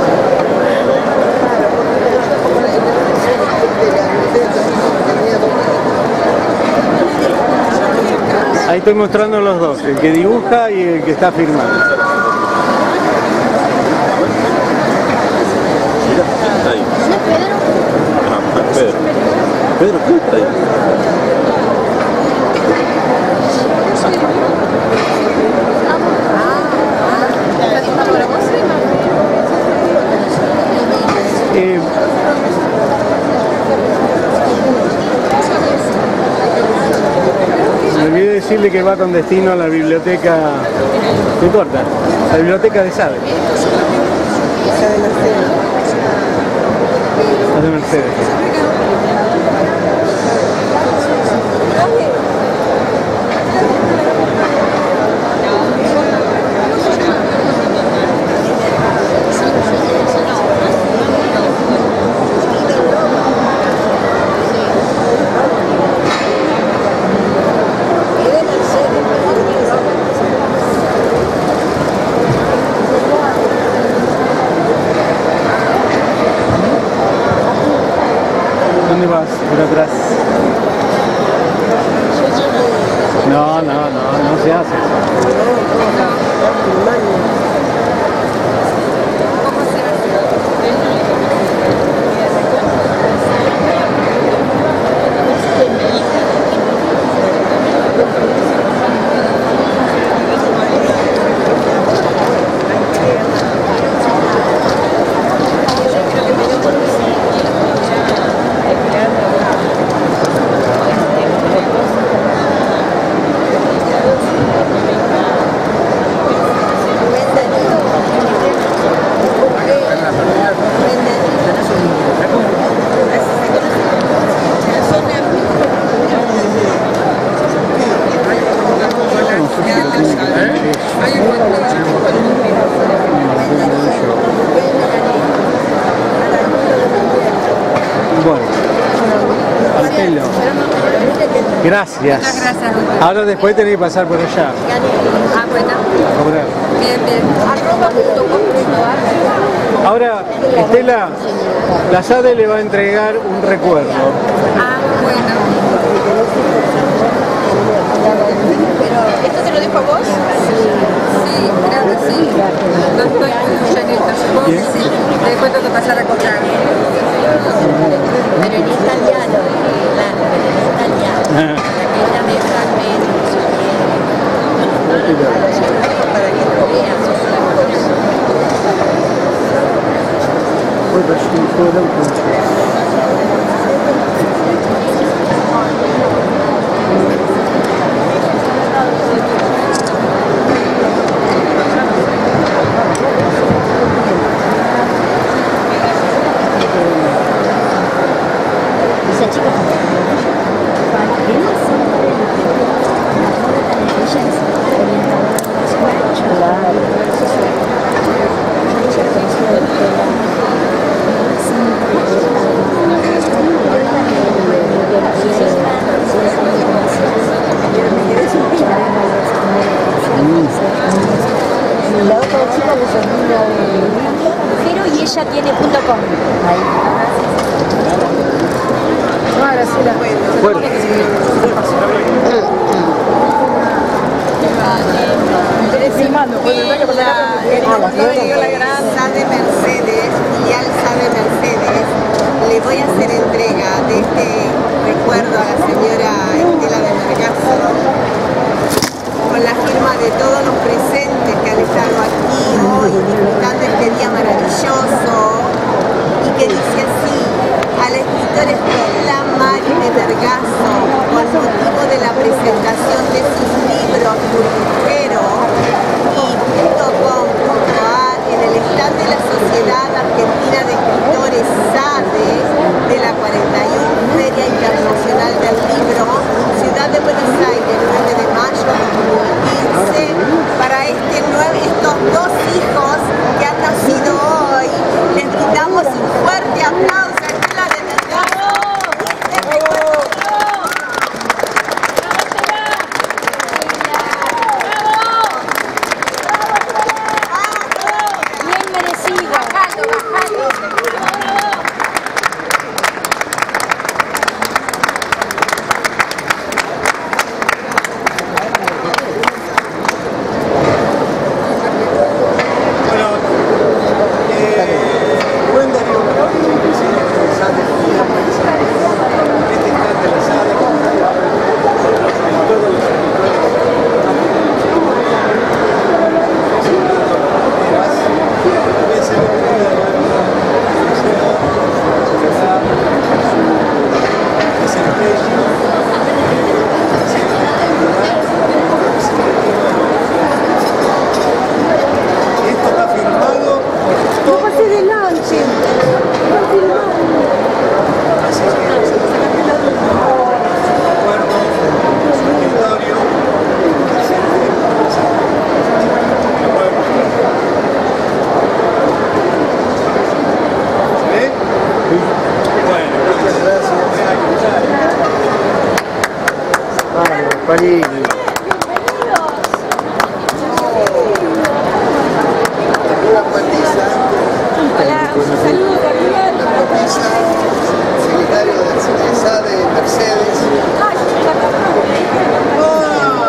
Ahí estoy mostrando los dos, el que dibuja y el que está firmando. Pedro, ¿qué está ahí? Me olvidé decirle que va con destino a la biblioteca, no importa, la biblioteca de Sade. La de Mercedes. No, no se hace. Gracias. Muchas gracias. Ahora después tenés que pasar por allá. Ah, bueno. Cobrar. Bien, bien. Ahora, Estela, la SADE le va a entregar un recuerdo. Ah, bueno. ¿Esto se lo dejo a vos? Sí, creo que sí. No estoy mucho en esto, supongo que sí. Después tengo que pasar a comprar. Pero en italiano, claro, pero en italiano. Ella me traje para que lo veas. Esa chica la otra chica le sobrina de Jero y ella tiene .com. Ahí. Ahora sí la Bueno. La SADE Mercedes, filial SADE Mercedes, le voy a hacer entrega de este recuerdo a la señora Estela de Vergazo, con la firma de todos los presentes que han estado aquí hoy disfrutando este día maravilloso, y que dice así: a la escritora Estela Mari de Vergazo, con motivo de la presentación de sus libros Burbujero y .com.ar en el stand de la Sociedad Argentina de Escritores SADE de la 41 Feria Internacional del Libro, Ciudad de Buenos Aires, 9 de mayo de 2015, para estos dos hijos que han nacido hoy. Les brindamos un fuerte aplauso a Estela de Vergazo. Bien merecido. Bajalo. Bueno, Rubén Darío Gasparini, presidente de SADE, este instante de la SADE, todos los escritores esto está firmado por todos. Así Gasparini. Hola, un saludo cordial. Secretario de SADE Mercedes.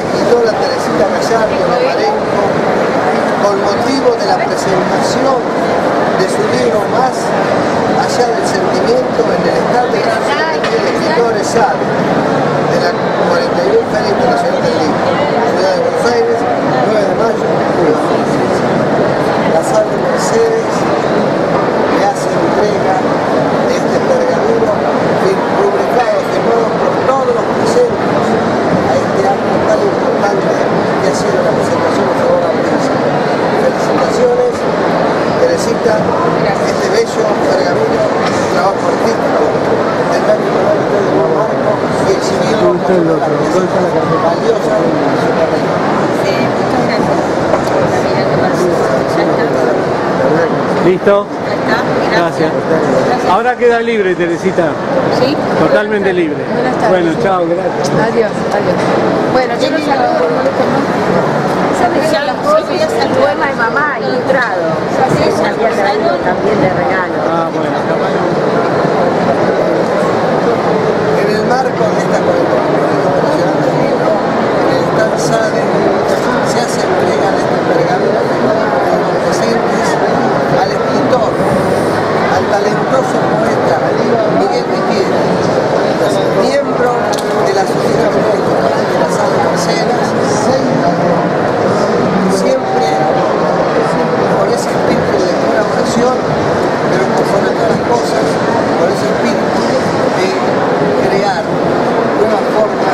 escritora Teresita Gallardo de Marenco, con motivo de la presentación de su libro Más allá del sentimiento en el estado de escritores SADE, de la 41 Feria Internacional del Libro, Ciudad de Buenos Aires, 9 de mayo. La SADE Mercedes le hace entrega de este pergamino publicado, firmado por todos los presentes a este acto tan importante que ha sido la presentación de Sabor a Brisa. Felicitaciones, Teresita, este bello pergamino, trabajo artístico del gran de Marco y exhibido valiosa en su carrera. Sí, muchas gracias. ¿Listo? Ya está, Gracias. Ahora queda libre, Teresita. ¿Sí? Totalmente libre. Buenas tardes. Bueno, chao, gracias. Adiós, adiós. Bueno, yo los saludo por el poema de mamá ilustrado. Había traído también de regalo. Ah, bueno. En el marco de esta conmemoración internacional del libro, en el stand SADE se hace entrega de este pergamino de los presentes al escritor, al talentoso poeta Miguel Vitiera, miembro de la Sociedad de la SADE Mercedes, siempre con ese espíritu de colaboración, pero por sobre todas las cosas, con ese espíritu de crear nuevas formas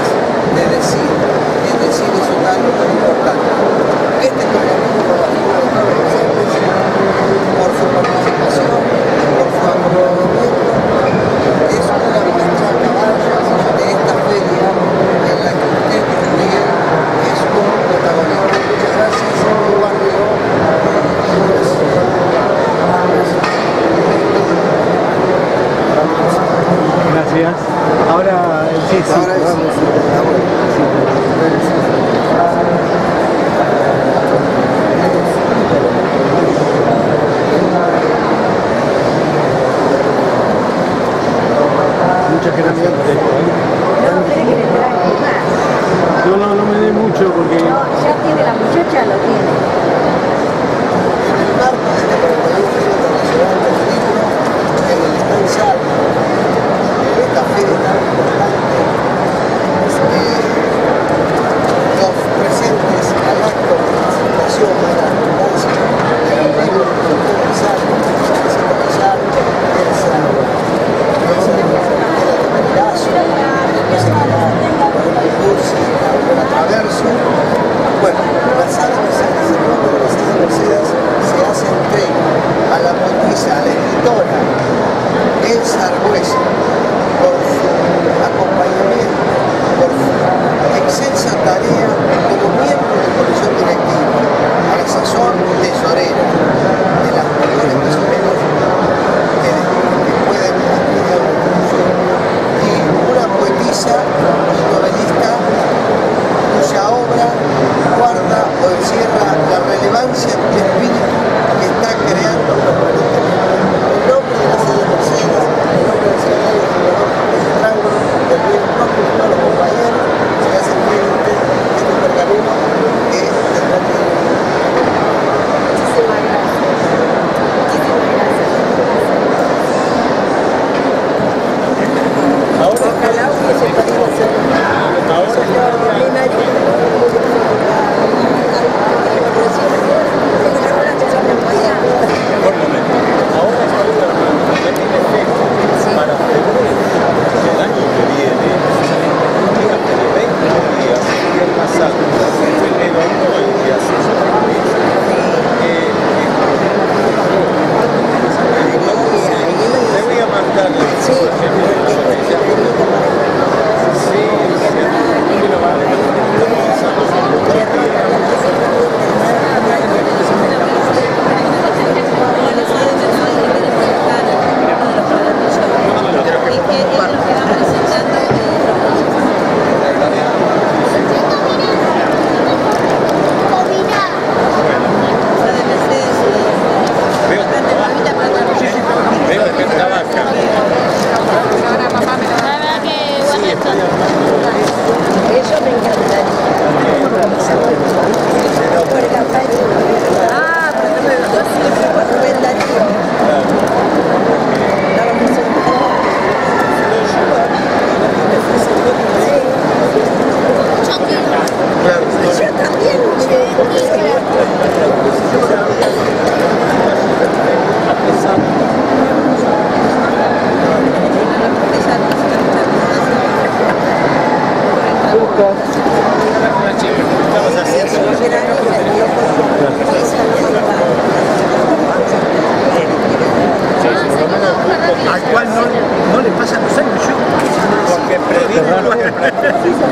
al cual no le pasan los años yo, porque predico lo que practico.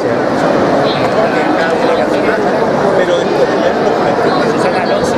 Pero después de leerlo practico. Susana Alonso.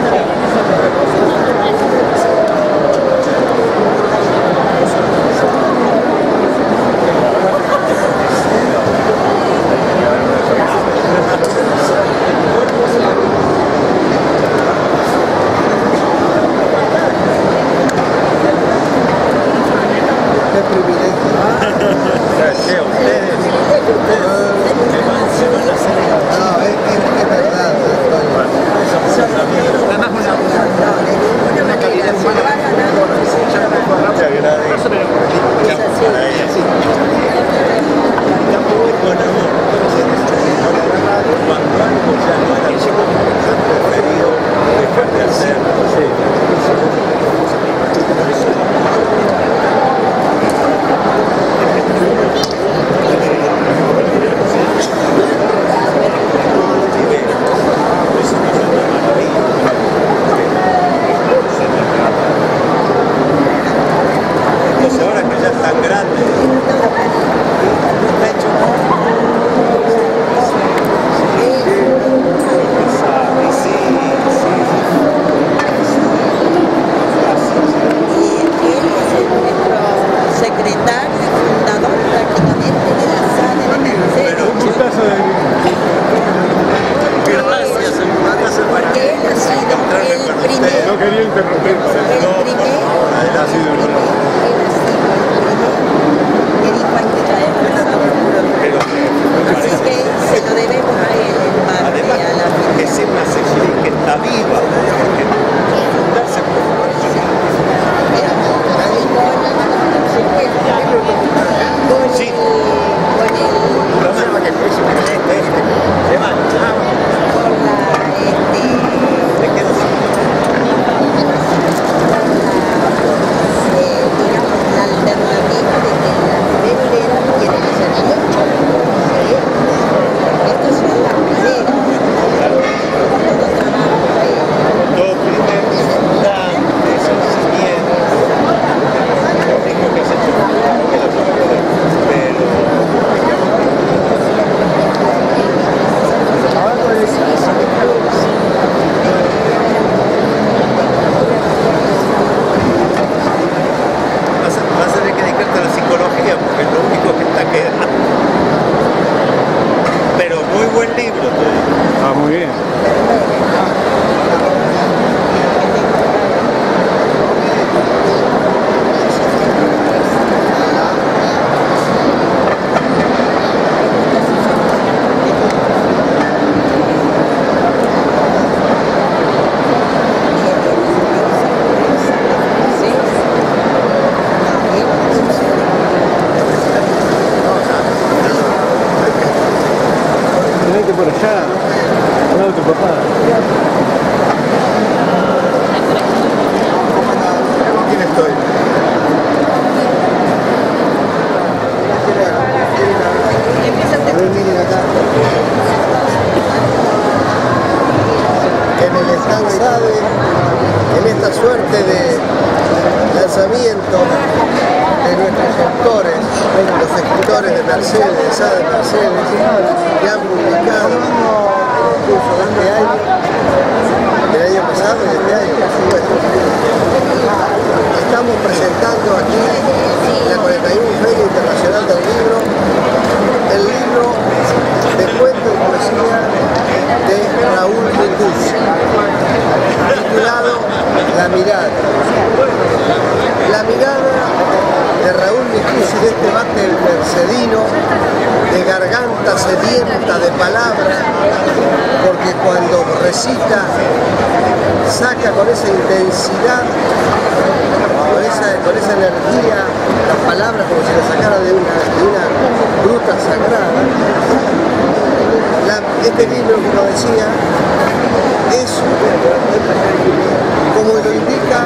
en esta suerte de lanzamiento de nuestros autores, los escritores de Mercedes, de Sade Mercedes, que han publicado en el curso de este año, del año pasado y de este año, por supuesto. Estamos presentando aquí la 41 Feria Internacional del Libro, el libro de cuento y poesía de Raúl Micucci, titulado La Mirada. La mirada de Raúl Micucci, de este mate mercedino, de garganta sedienta de palabras, porque cuando recita saca con esa intensidad, con esa energía, las palabras como si las sacara de una gruta sagrada. Este libro, como decía, es, como lo indica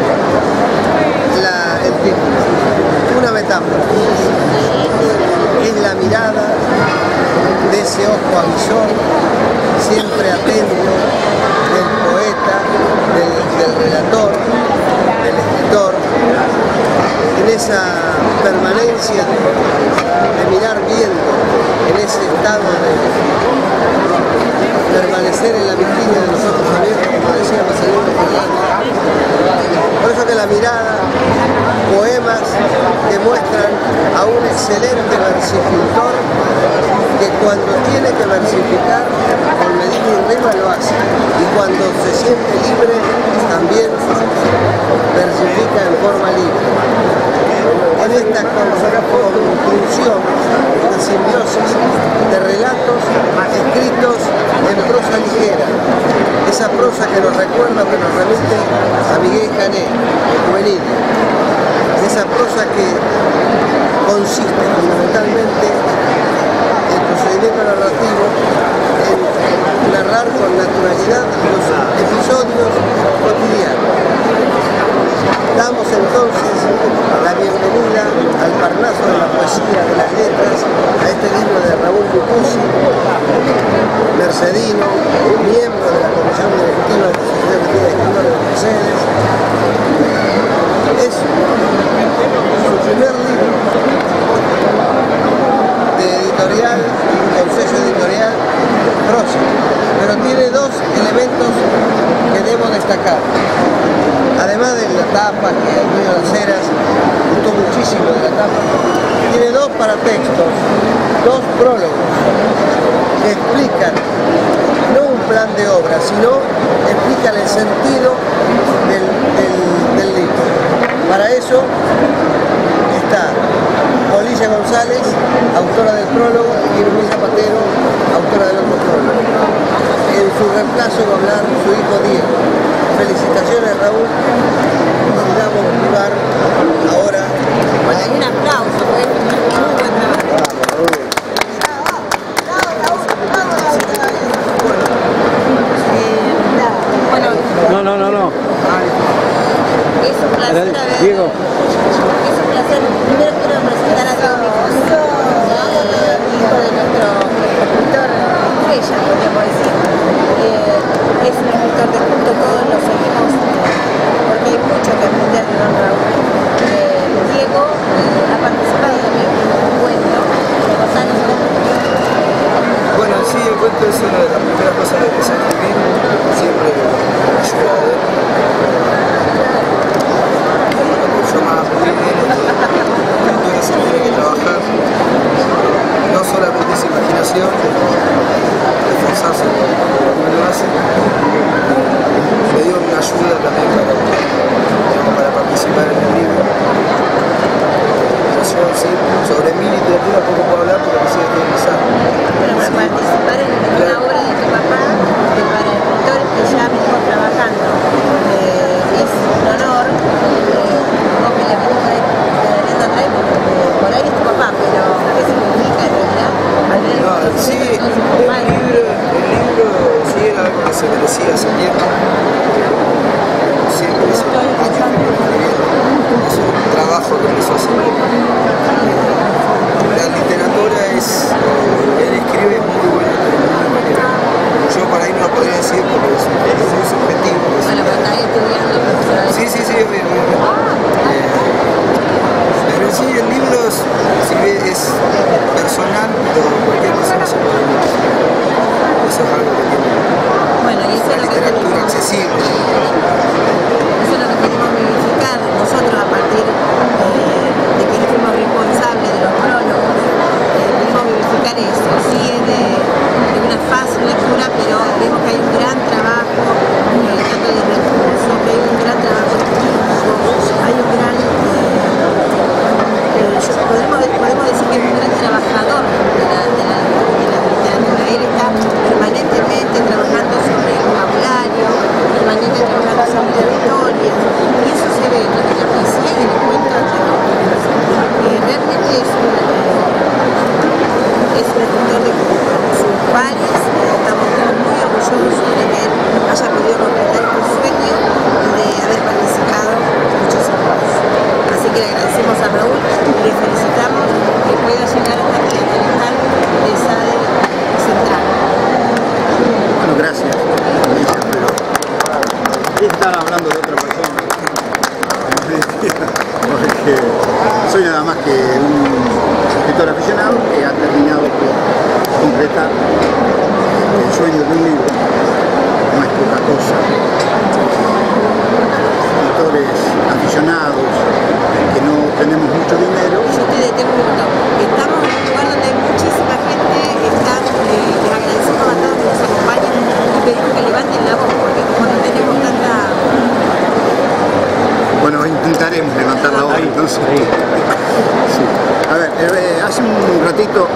el título, una metáfora. Es la mirada de ese ojo avisor, siempre atento, del poeta, del relator, del escritor, en esa permanencia de mirar viendo, en ese estado de permanecer en la vigilia de los ojos abiertos, como decía Marcelino Fernández. Por eso que la mirada, poemas que muestran a un excelente versicultor que cuando tiene que versificar con medida y rima lo hace, y cuando se siente libre también versifica en forma libre. En esta conclusión de simbiosis de relatos escritos en prosa ligera, esa prosa que nos recuerda, que nos remite a Miguel Canet, juvenil, esa prosa que consiste fundamentalmente el procedimiento narrativo en narrar con naturalidad los episodios cotidianos. Damos entonces la bienvenida al Parnaso de la poesía, de las letras, a este libro de Raúl Bucuzzi, mercedino, miembro de la Comisión Directiva de la Sociedad de Escritores de Mercedes. Es su primer libro de editorial, con sello editorial, prosa, pero tiene dos elementos que debo destacar. Además de la tapa, que el ruido de las ceras gustó muchísimo de la tapa, tiene dos paratextos, dos prólogos que explican no un plan de obra, sino explican el sentido del libro. Para eso está Polilla González, autora del prólogo, y Luis Zapatero, autora del otro prólogo. En su reemplazo va a hablar su hijo Diego. Felicitaciones, Raúl, y damos lugar ahora. Un aplauso, porque es muy buen trabajo. No. Es un placer haber... Diego. Es un placer, primero quiero presentar a todos mis hijos, hijo de nuestro escritor estrella, podríamos decir. Es un escritor de culto, todos lo seguimos, porque hay mucho que aprender de don Raúl. Diego ha participado también en un cuento, Gonzalo. Bueno, sí, el cuento es una de las primeras cosas que empecé a escribir, siempre ayuda a ver. Yo más aprendí de escritura se tiene que trabajar, no solamente esa imaginación, esforzarse gracias, pero están hablando de otra persona. Porque soy nada más que un escritor aficionado que ha terminado por completar el sueño de un libro. No es poca cosa. Escritores aficionados que no tenemos mucho dinero. Yo te detengo un montón. Estamos en un lugar donde hay muchísima gente, les agradecemos a todos que nos acompañen y pedimos que levanten la voz porque como no tenemos tanta... Bueno, intentaremos levantar la voz entonces. Sí. A ver, hace un ratito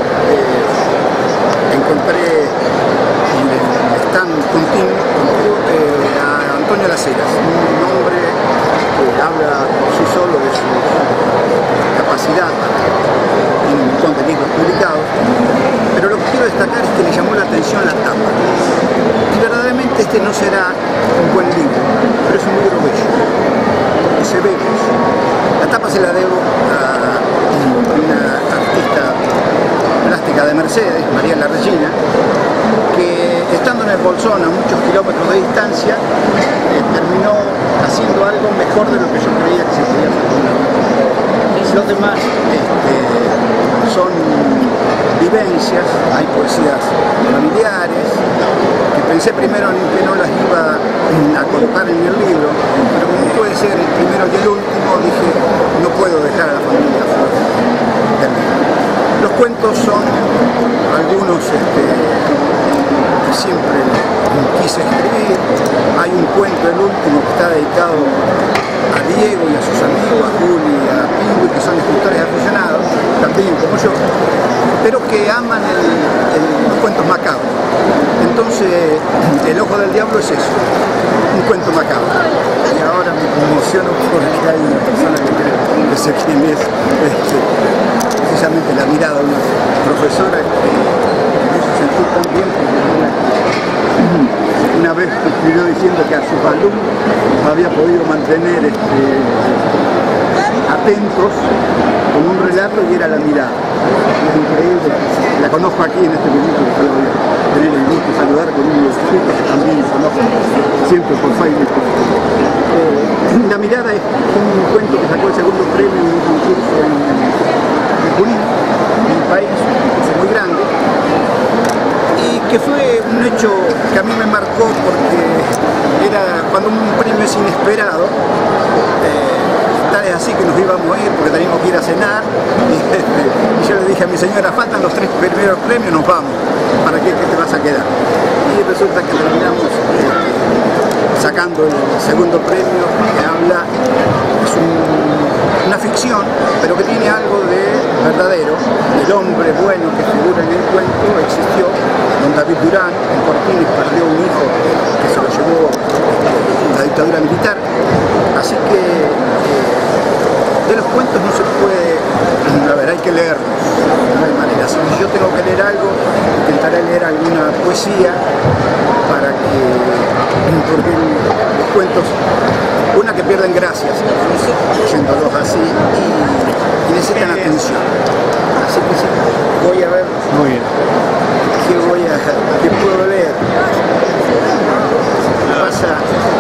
encontré en el stand continuo a Antonio Las Heras, un hombre que habla por sí solo de su capacidad, tiene un montón de libros publicados, pero lo que quiero destacar es que le llamó la atención la tapa. Y verdaderamente este no será un buen libro, pero es un libro bello, porque se ve que la tapa se la debo a una artista plástica de Mercedes, María La Regina, que estando en el Bolsón a muchos kilómetros de distancia, terminó haciendo algo mejor de lo que yo creía que se podía hacer. Los demás son vivencias, hay poesías familiares, que pensé primero en que no las iba a colocar en el libro, pero como puede ser el primero y el último, dije, no puedo dejar a la familia fuera del libro. Los cuentos son algunos que siempre quise escribir. Hay un cuento, el último, que está dedicado a Diego y a sus amigos, a Juli y a Pingüi, que son escritores aficionados, también como yo, pero que aman los cuentos macabros. Entonces, El Ojo del Diablo es eso, un cuento macabro. Y ahora me conmociono porque hay una persona que creo que sé quién es, precisamente la mirada de una profesora que me hizo sentir tan bien porque una vez escribió diciendo que a sus alumnos había podido mantener atentos con un relato y era la mirada. Es increíble, la conozco aquí en este momento, que voy a tener el gusto de saludar con uno de los chicos que también conozco siempre por Facebook. La mirada es un cuento que sacó el segundo premio en un concurso en Junín, en un país muy grande, y que fue un hecho que a mí me marcó porque era cuando un premio es inesperado, tal es así que nos íbamos a ir porque teníamos que ir a cenar y yo le dije a mi señora, faltan los 3 primeros premios, nos vamos, ¿para qué te vas a quedar? Y resulta que terminamos sacando el segundo premio que habla, es una ficción, pero que tiene algo de verdadero. El hombre bueno que figura en el cuento existió. Don David Durán en Cortines perdió un hijo que se lo llevó la dictadura militar. Así que de los cuentos no se puede, a ver, hay que leerlos, no hay manera. Si yo tengo que leer algo, intentaré leer alguna poesía para que, porque los cuentos, una que pierden gracias, leyéndolos así, y necesitan atención. Así que sí, voy a ver. Muy bien. ¿Qué puedo leer? ¿Qué pasa?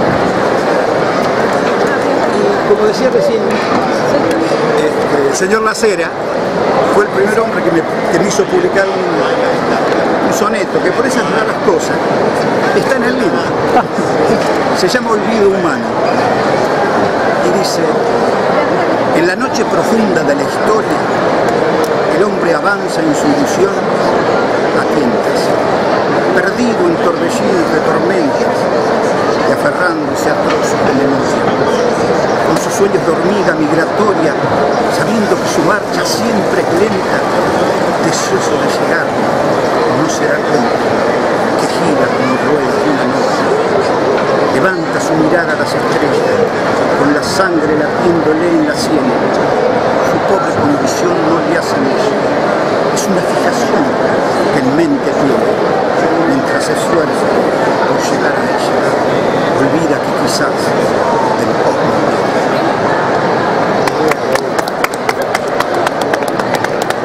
Como decía recién, el señor Las Heras fue el primer hombre que me hizo publicar un soneto, que por esas raras cosas está en el libro. Se llama Olvido Humano. Y dice, en la noche profunda de la historia, el hombre avanza en su ilusión a tientas, perdido en torbellinos de tormentas y aferrándose a trozos de memoria, con sus sueños de hormiga migratoria, sabiendo que su marcha siempre es lenta, deseoso de llegar, no se da cuenta que gira como rueda de una noche. Levanta su mirada a las estrellas, con la sangre latiéndole en la sien. Su pobre condición no le hace mucho. Es una fijación que en mente tiene, mientras se esfuerza por llegar a ella. Olvida que quizás del poco.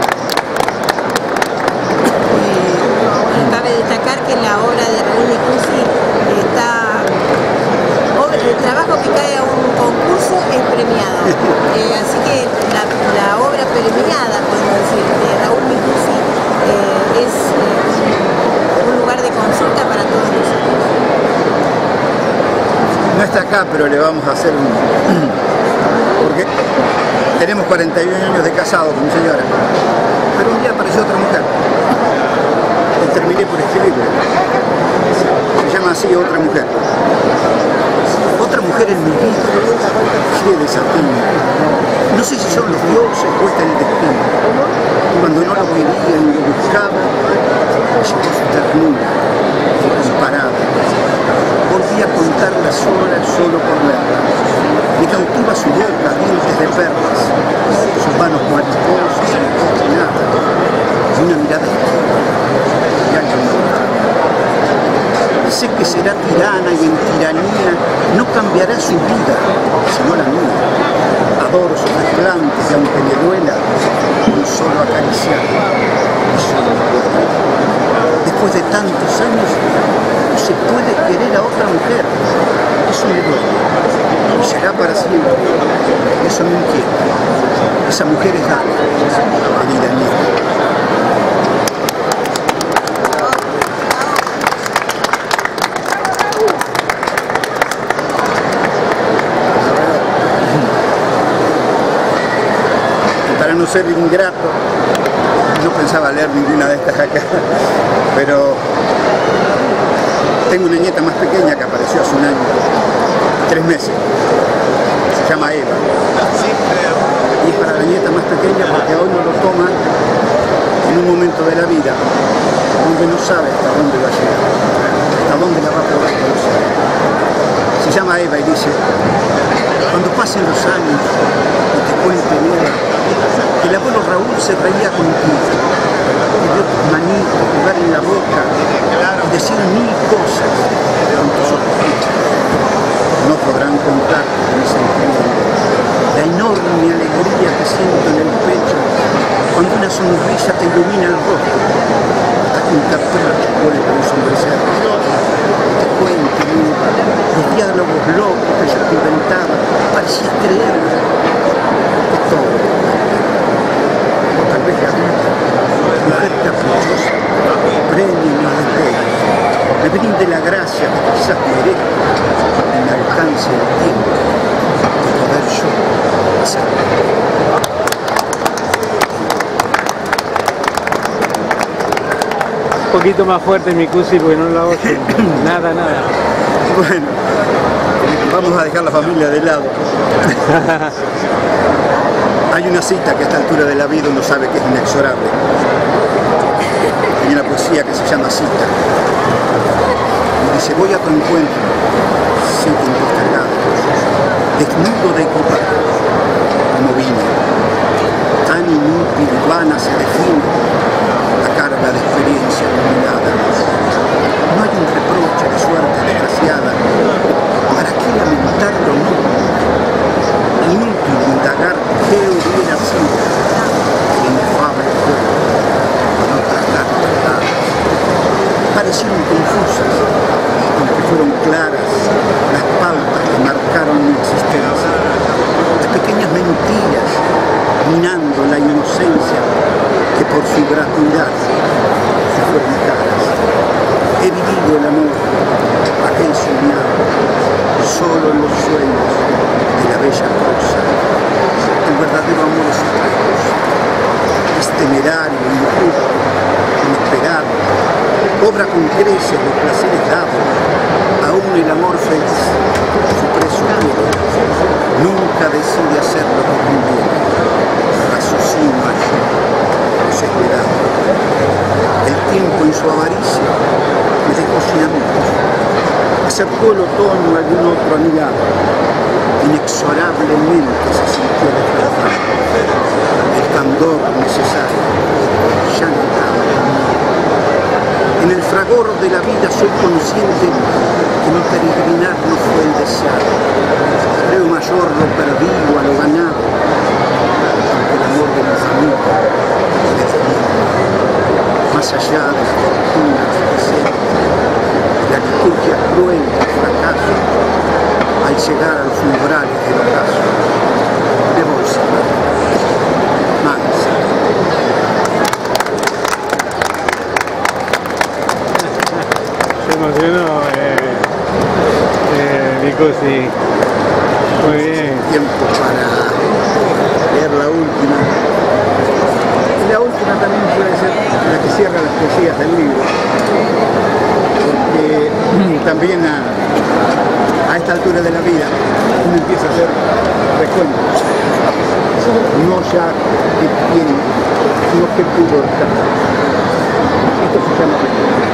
Cabe destacar que la obra de Raúl Nicuzzi está acá, pero le vamos a hacer un... porque tenemos 41 años de casado con mi señora. Pero un día apareció otra mujer. Y terminé por escribirle. Se llama así Otra Mujer. Otra mujer en mi vida, sí, desatino. No sé si son los dioses o está el destino. Cuando no lo quería ni lo buscaba, llegó su ternura, incomparable. Volví a contar las horas solo por verla. Me cautiva su boca, dientes de perlas, sus manos mariposas, nada, y una mirada y algo notable. Sé que será tirana y en tiranía no cambiará su vida, sino la mía. Adoro sus desplantes y aunque me duela, un solo acariciar y solo puedo. Después de tantos años, no se puede querer a otra mujer. Eso me duele. Y será para siempre. Eso me inquieta. Esa mujer es Dana, querida nieta. No ser ingrato, no pensaba leer ninguna de estas acá, pero tengo una nieta más pequeña que apareció hace un año, 3 meses, se llama Eva, y es para la nieta más pequeña porque aún no lo toma en un momento de la vida donde no sabe hasta dónde va a llegar, hasta dónde la va a poder conocer. Se llama Eva y dice: cuando pasen los años y te cuenten Eva, el abuelo Raúl se reía contigo, te dio tus manitos, jugar en la boca y decir 1000 cosas con tus ojos. No podrán contar mi sentimiento, la enorme alegría que siento en el pecho cuando una sonrisa te ilumina el rostro, hasta que un capricho vuelve a ensombrecer. Te cuento, los diálogos locos que yo te inventaba, parecía creer que todo. Tal vez la vida, mujer caprichosa, premio mis deseos, me brinde la gracia que quizás merezco y me alcance el tiempo de poder yo hacerlo. Un poquito más fuerte mi cusi porque no la oye. Nada. Bueno, vamos a dejar la familia de lado. Hay una cita que a esta altura de la vida uno sabe que es inexorable. Hay una poesía que se llama Cita. Y dice: voy a tu encuentro, sin postergado, desnudo de equipaje, como vino. Tan inútil y vana se define la carga de experiencia acumulada. No hay un reproche de suerte desgraciada. ¿Para qué lamentarlo mismo? Inútil indagar qué hubiera sido el inefable juego con otras largas verdades. Parecieron confusas, aunque fueron claras las pautas que marcaron mi existencia. Las pequeñas mentiras minando la inocencia que por su gratuidad se fueron caras. He vivido el amor, aquel soñado, solo en los sueños de la bella cosa. El verdadero amor es otra cosa. Es temerario, injusto, inesperado. Cobra con creces los placeres dados. Aún el amor feliz, su precio tiene. Nunca decide hacer lo que conviene. Raciocinio allí, desesperado. El tiempo en su avaricia me dejó sin amigos. Acercó el otoño a algún otro a mi lado. Inexorablemente se sintió despertado. El candor necesario ya no estaba conmigo. En el fragor de la vida soy consciente que mi peregrinar no fue el deseado. Creo mayor lo perdido a lo ganado, aunque el amor de mi familia me desmiente. Más allá de la fortuna presente, la liturgia cruel del fracaso, al llegar a los umbrales del ocaso, de bolsa, mansa. Se emocionó chicos, sí. Muy bien. Tiempo para leer la última. Y la última también puede ser la que cierra las poesías del libro. Porque también a esta altura de la vida uno empieza a hacer recuentos. No ya que tiene, sino que pudo estar. Esto se llama recuento.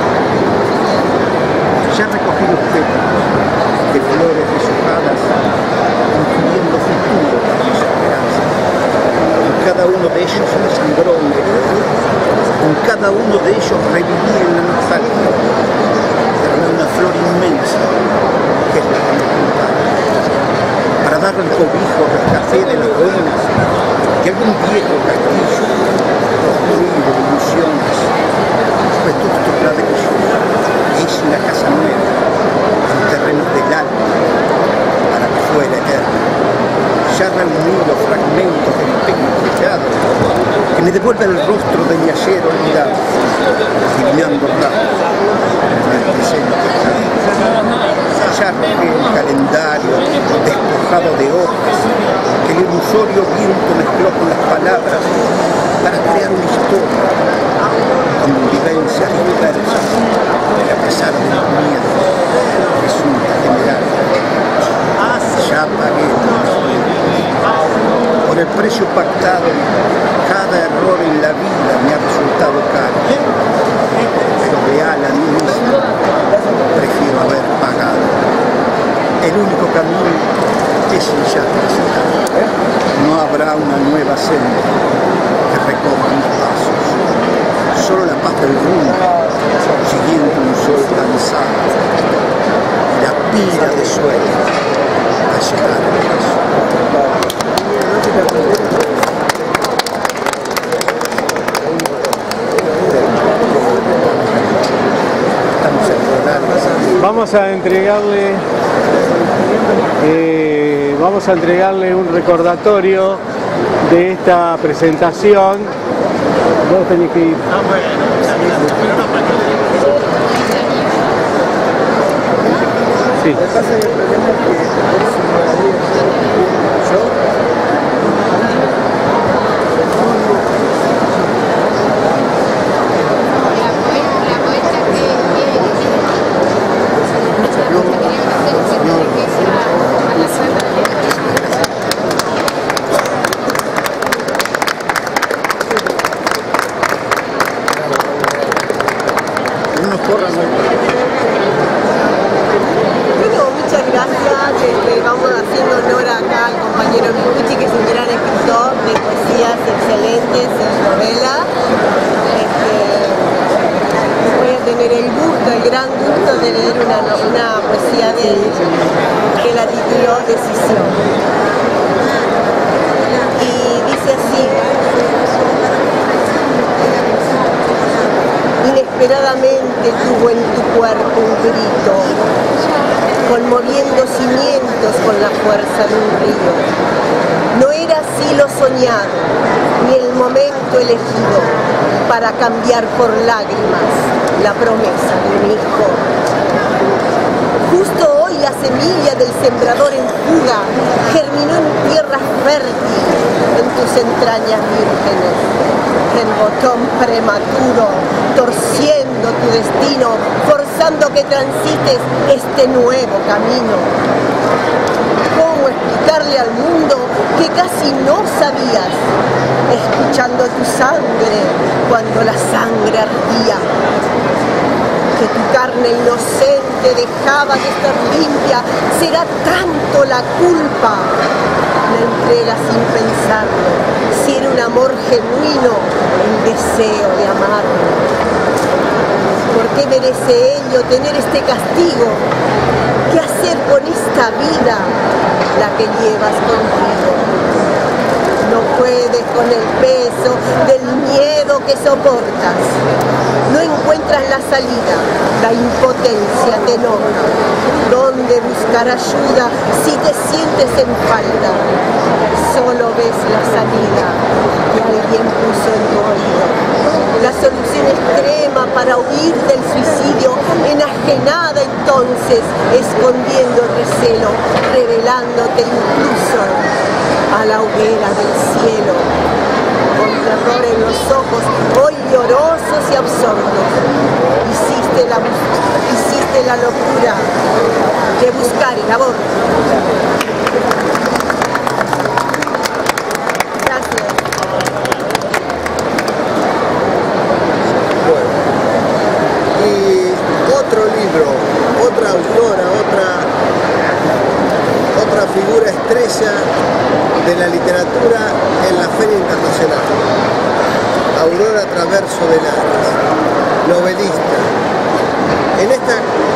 Ya recogí los pétalos de flores deshojadas, incluyendo futuro para mis esperanzas. En cada uno de ellos me sangró un herida. En cada uno de ellos reviví en la nostalgia. Era una flor inmensa, que es la que me acompaña. Para darle el cobijo rescaté de las ruinas de algún viejo castillo, construido de ilusiones, vetusto ladrillo. Es una casa nueva, en terrenos del alma, para que fuera eterna. Ya reuní los fragmentos del pequeño sellado, que me devuelve el rostro de mi ayer olvidado, adivinando rápido el presente que está. Ya arrojé el calendario despojado de hojas, que el ilusorio viento mezcló con las palabras para crear una historia, con vivencias dispersas, que a pesar de los miedos resulta temeraria. Ya pagué por el precio pactado, cada error en la vida me ha resultado caro, pero leal a mí mismo prefiero haber pagado. El único camino es el ya transitado. No habrá una nueva senda que recoja mis pasos, solo la paz del rumbo, siguiendo un sol cansado, la pira de sueño a llegar al paso. Vamos a entregarle un recordatorio de esta presentación. Vos tenés que ir. Sí. Bueno, muchas gracias. Vamos haciendo honor acá al compañero Micucci, que es un gran escritor de poesías excelentes y novelas. Voy a tener el gran gusto de leer una poesía de él, que la tituló Decisión. Y dice así: inesperadamente tuvo en tu cuerpo un grito, conmoviendo cimientos con la fuerza de un río. No era así lo soñado, ni el momento elegido para cambiar por lágrimas la promesa de un hijo. Justo hoy la semilla del sembrador en fuga germinó en tierra fértil en tus entrañas vírgenes. El botón prematuro, torciendo tu destino, forzando que transites este nuevo camino. ¿Cómo explicarle al mundo que casi no sabías, escuchando tu sangre cuando la sangre ardía? Que tu carne inocente dejaba de estar limpia, será tanto la culpa. La entrega sin pensarlo, si era un amor genuino, el deseo de amarlo. ¿Por qué merece ello tener este castigo? ¿Qué hacer con esta vida, la que llevas contigo? No puedes con el peso del miedo que soportas. No encuentras la salida, la impotencia te enoja. ¿Dónde buscar ayuda si te sientes en falta? Solo ves la salida que alguien puso en tu oído. La solución extrema para huir del suicidio, enajenada en entonces, escondiendo recelo, revelándote incluso a la hoguera del cielo, con terror en los ojos, hoy llorosos y absortos, hiciste la locura de buscar el aborto. Gracias. Bueno, y otro libro, otra autora, otra figura estrella de la literatura en la Feria Internacional, Aurora Traverso de Lares, novelista. En esta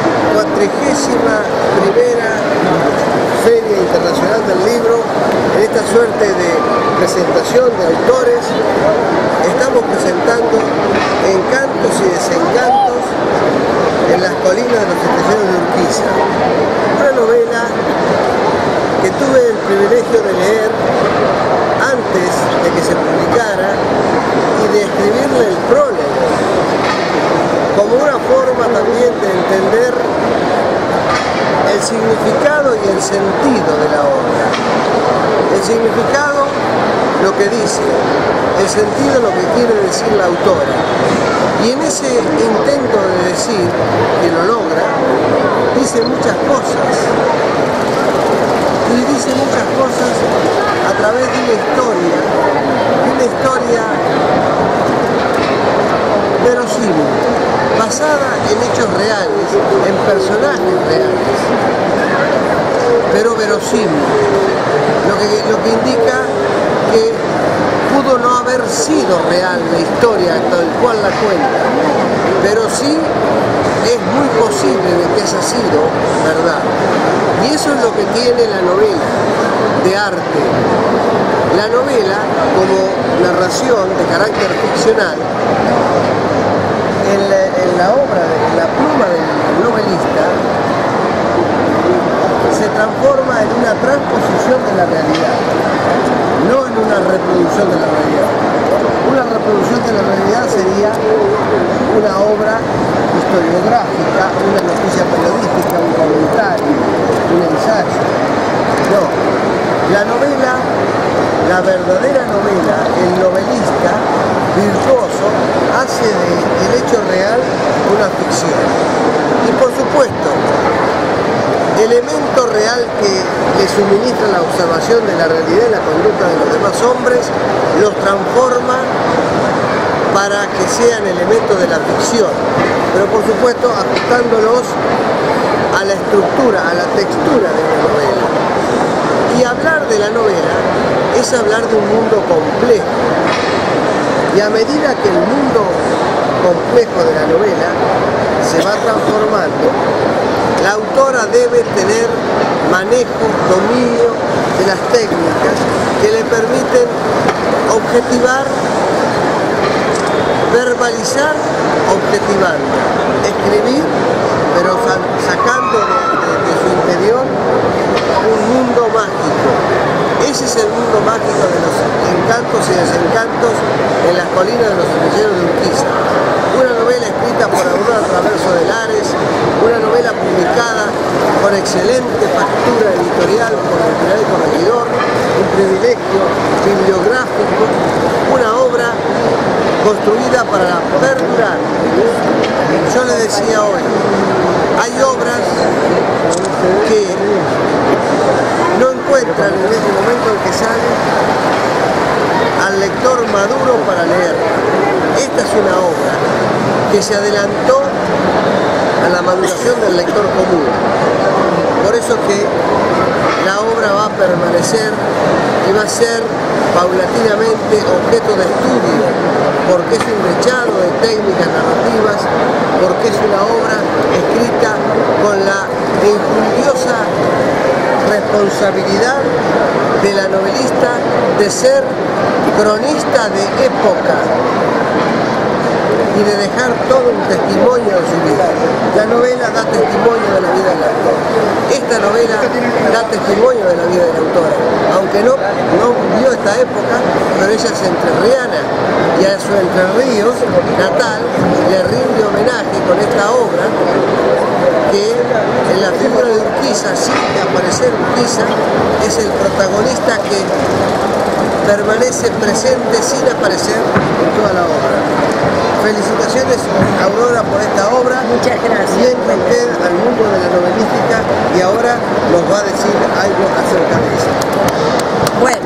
41ª Feria Internacional del Libro, en esta suerte de presentación de autores, estamos presentando Encantos y Desencantos en las colinas de los Estrelleros de Urquiza, una novela que tuve el privilegio de leer antes de que se publicara y de escribirle el prólogo, como una forma también de entender el significado y el sentido de la obra. El significado, lo que dice, el sentido, lo que quiere decir la autora. Y en ese intento de decir, que lo logra, dice muchas cosas. Y dice muchas cosas a través de una historia verosímil, basada en hechos reales, en personajes reales, pero verosímil, lo que indica que pudo no haber sido real la historia tal cual la cuenta, pero sí es muy posible de que haya sido verdad. Y eso es lo que tiene la novela de arte. La novela, como narración de carácter ficcional, en la obra, en la pluma del novelista, se transforma en una transposición de la realidad, no en una reproducción de la realidad. Una reproducción de la realidad sería una obra historiográfica, una noticia periodística, un comentario, un ensayo. No, la novela, la verdadera novela, el novelista virtuoso hace del hecho real una ficción. Y por supuesto, elemento real que le suministra la observación de la realidad y la conducta de los demás hombres, los transforma para que sean elementos de la ficción, pero por supuesto ajustándolos a la estructura, a la textura de la novela. Y hablar de la novela es hablar de un mundo complejo, y a medida que el mundo complejo de la novela se va transformando, la autora debe tener manejo, dominio de las técnicas que le permiten objetivar, verbalizar, objetivando, escribir, pero sacando de su interior un mundo mágico. Ese es el mundo mágico de los encantos y desencantos en las colinas de los Estrelleros de Urquiza. Una novela escrita por Aurora Traverso de Lares, una novela publicada con excelente factura editorial por el Editorial Corregidor, un privilegio bibliográfico, una obra construida para perdurar. Yo les decía hoy, hay obras que no encuentran en ese momento en que salen al lector maduro para leer. Esta es una obra que se adelantó a la maduración del lector común. Por eso que la obra va a permanecer y va a ser paulatinamente objeto de estudio, porque es un mechado de técnicas narrativas, porque es una obra escrita con la injuriosa responsabilidad de la novelista de ser cronista de época y de dejar todo un testimonio de su vida. La novela da testimonio de la vida del autor. Esta novela da testimonio de la vida de la autora, aunque no vivió esta época, pero ella es entrerriana y a su Entre Ríos natal le rinde homenaje con esta obra que libro de Urquiza, sin aparecer Urquiza, es el protagonista que permanece presente sin aparecer en toda la obra. Felicitaciones, Aurora, por esta obra. Muchas gracias. Y entra usted al mundo de la novelística y ahora nos va a decir algo acerca de eso. Bueno,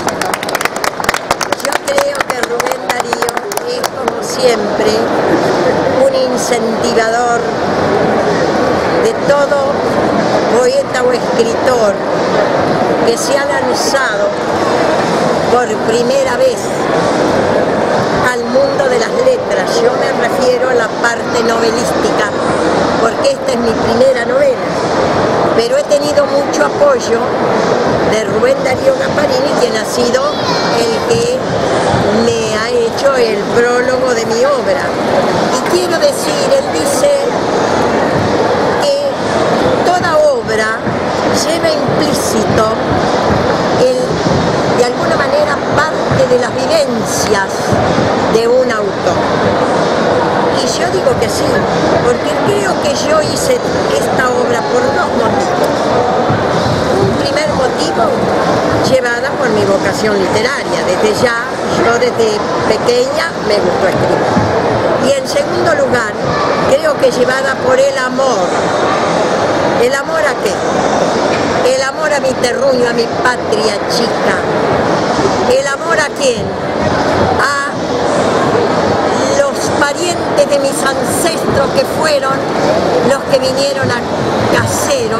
yo creo que Rubén Darío es, como siempre, un incentivador de todo poeta o escritor que se ha lanzado por primera vez al mundo de las letras. Yo me refiero a la parte novelística, porque esta es mi primera novela, pero he tenido mucho apoyo de Rubén Darío Gasparini, quien ha sido el que me ha hecho el prólogo de mi obra. Y quiero decir, él dice que toda obra lleva implícito de alguna manera parte de las vivencias de un autor. Y yo digo que sí, porque creo que yo hice esta obra por dos motivos. Un primer motivo, llevada por mi vocación literaria. Desde ya, yo desde pequeña me gustó escribir. Y en segundo lugar, creo que llevada por el amor. ¿El amor a qué? El amor a mi terruño, a mi patria chica. ¿El amor a quién? A los parientes de mis ancestros que fueron los que vinieron a caseros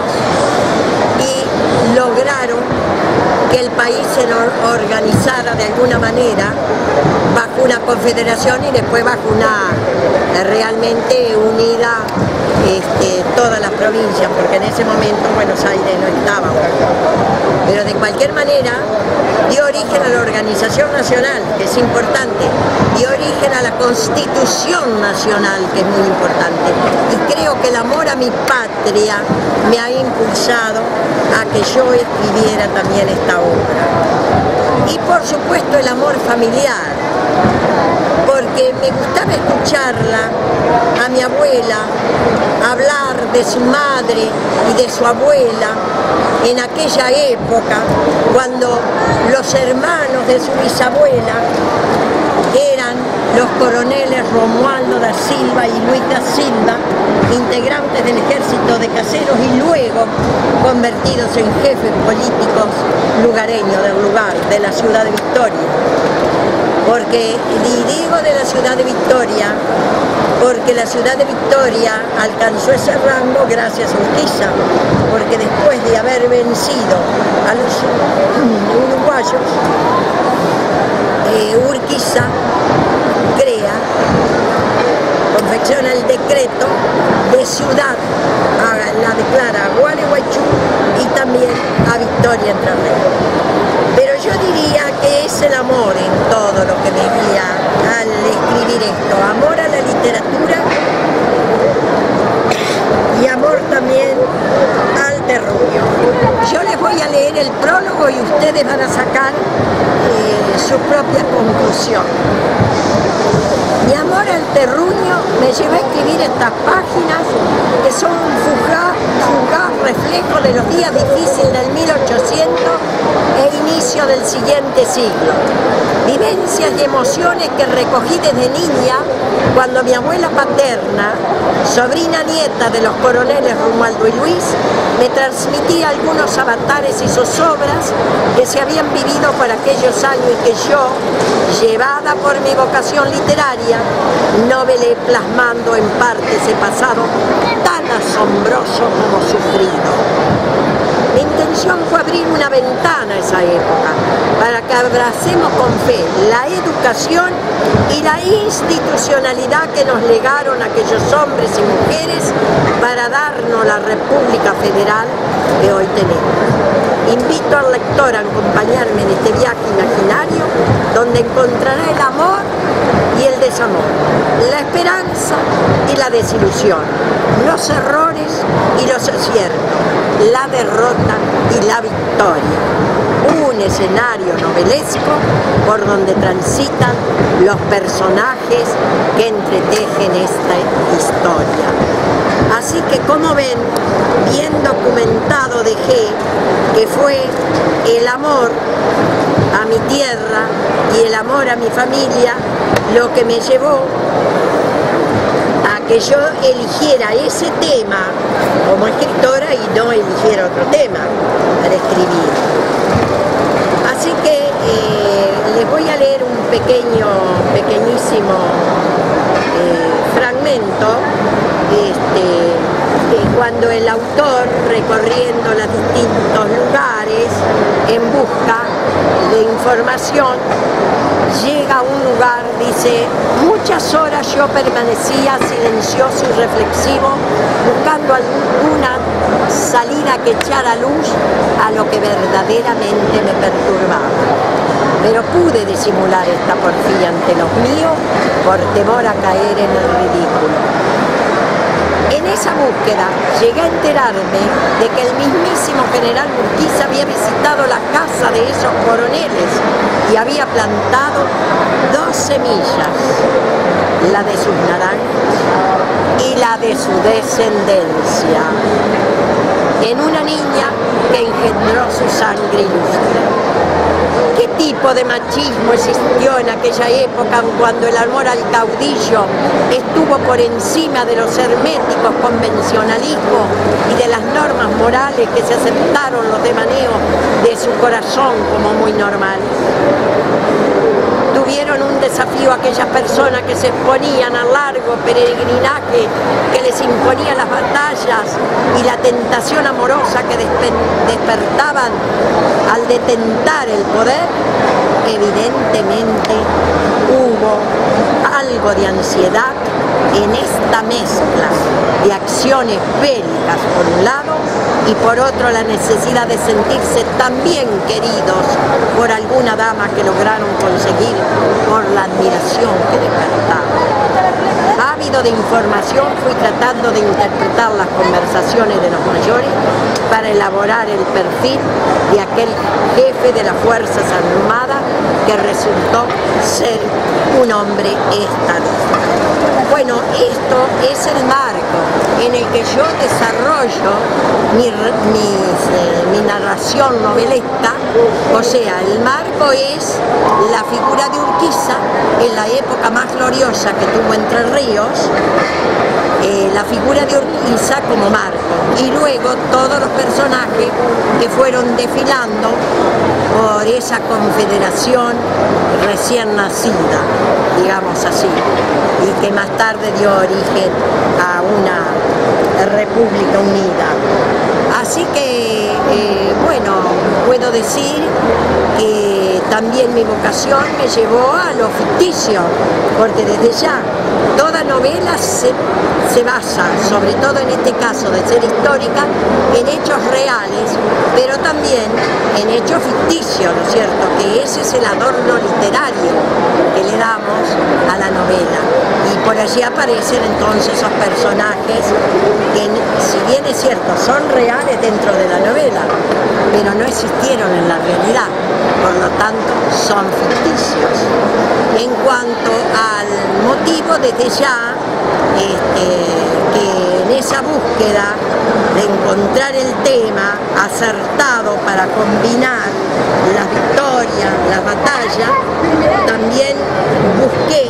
y lograron que el país se organizara de alguna manera bajo una confederación y después bajo una realmente unida todas las provincias, porque en ese momento Buenos Aires no estaba. Pero de cualquier manera dio origen a la Organización Nacional, que es importante, dio origen a la Constitución Nacional, que es muy importante. Y creo que el amor a mi patria me ha impulsado a que yo escribiera también esta obra. Y por supuesto el amor familiar, porque me gustaba escucharla a mi abuela hablar de su madre y de su abuela en aquella época, cuando los hermanos de su bisabuela eran los coroneles Romualdo da Silva y Luis da Silva, integrantes del ejército de Caseros y luego convertidos en jefes políticos lugareños del lugar, de la ciudad de Victoria. Porque, y digo de la ciudad de Victoria, porque la ciudad de Victoria alcanzó ese rango gracias a Urquiza, porque después de haber vencido a los uruguayos, Urquiza confecciona el decreto de ciudad, la declara a Gualeguaychú y también a Victoria Entre Ríos. Pero yo diría que es el amor en todo lo que me guía al escribir esto, amor a la literatura y amor también al terruño. Yo les voy a leer el prólogo y ustedes van a sacar su propia conclusión. Mi amor al terruño me llevó a escribir estas páginas que son un fugaz reflejo de los días difíciles del 1800 e inicio del siguiente siglo. Vivencias y emociones que recogí desde niña cuando mi abuela paterna, sobrina nieta de los coroneles Romualdo y Luis, me transmitía algunos avatares y zozobras que se habían vivido por aquellos años y que yo, llevada por mi vocación literaria, novelé plasmando en parte ese pasado tan asombroso como sufrido. Mi intención fue abrir una ventana a esa época para que abracemos con fe la educación y la institucionalidad que nos legaron aquellos hombres y mujeres para darnos la República Federal que hoy tenemos. Invito al lector a acompañarme en este viaje imaginario donde encontrará el amor y el desamor, la esperanza y la desilusión, los errores y los aciertos, la derrota y la victoria. Un escenario novelesco por donde transitan los personajes que entretejen esta historia. Así que, como ven, bien documentado dejé, que fue el amor a mi tierra y el amor a mi familia lo que me llevó a que yo eligiera ese tema como escritora y no eligiera otro tema para escribir. Así que les voy a leer un pequeñísimo fragmento cuando el autor, recorriendo los distintos lugares en busca de información, llega a un lugar, dice: muchas horas yo permanecía silencioso y reflexivo, buscando alguna salida que echara luz a lo que verdaderamente me perturbaba. Pero pude disimular esta porfía ante los míos por temor a caer en el ridículo. En esa búsqueda llegué a enterarme de que el mismísimo general Urquiza había visitado la casa de esos coroneles y había plantado 2 semillas, la de sus naranjas y la de su descendencia, en una niña que engendró su sangre ilustre. ¿Qué tipo de machismo existió en aquella época cuando el amor al caudillo estuvo por encima de los herméticos convencionalismos y de las normas morales que se aceptaron los devaneos de su corazón como muy normales? Tuvieron un desafío aquellas personas que se exponían al largo peregrinaje que les imponía las batallas y la tentación amorosa que despertaban al detentar el poder. Evidentemente hubo algo de ansiedad en esta mezcla de acciones bélicas por un lado y por otro la necesidad de sentirse también queridos por alguna dama que lograron conseguir por la admiración que despertaba. Ávido de información fui tratando de interpretar las conversaciones de los mayores para elaborar el perfil de aquel jefe de las Fuerzas Armadas que resultó ser un hombre estadista. Bueno, esto es el marco en el que yo desarrollo mi narración novelesca, o sea, el marco es la figura de Urquiza en la época más gloriosa que tuvo Entre Ríos, la figura de Urquiza como marco, y luego todos los personajes que fueron desfilando por esa confederación recién nacida, digamos así, y que más tarde dio origen a una República Unida. Así que, bueno, puedo decir que también mi vocación me llevó a lo ficticio, porque desde ya toda novela se basa, sobre todo en este caso de ser histórica, en hechos reales, pero también en hechos ficticios, ¿no es cierto? Que ese es el adorno literario que le damos a la novela. Y por allí aparecen entonces esos personajes que, si bien es cierto, son reales dentro de la novela, pero no existieron en la realidad, por lo tanto son ficticios. En cuanto al motivo, desde ya, que en esa búsqueda de encontrar el tema acertado para combinar las victorias, las batallas, también busqué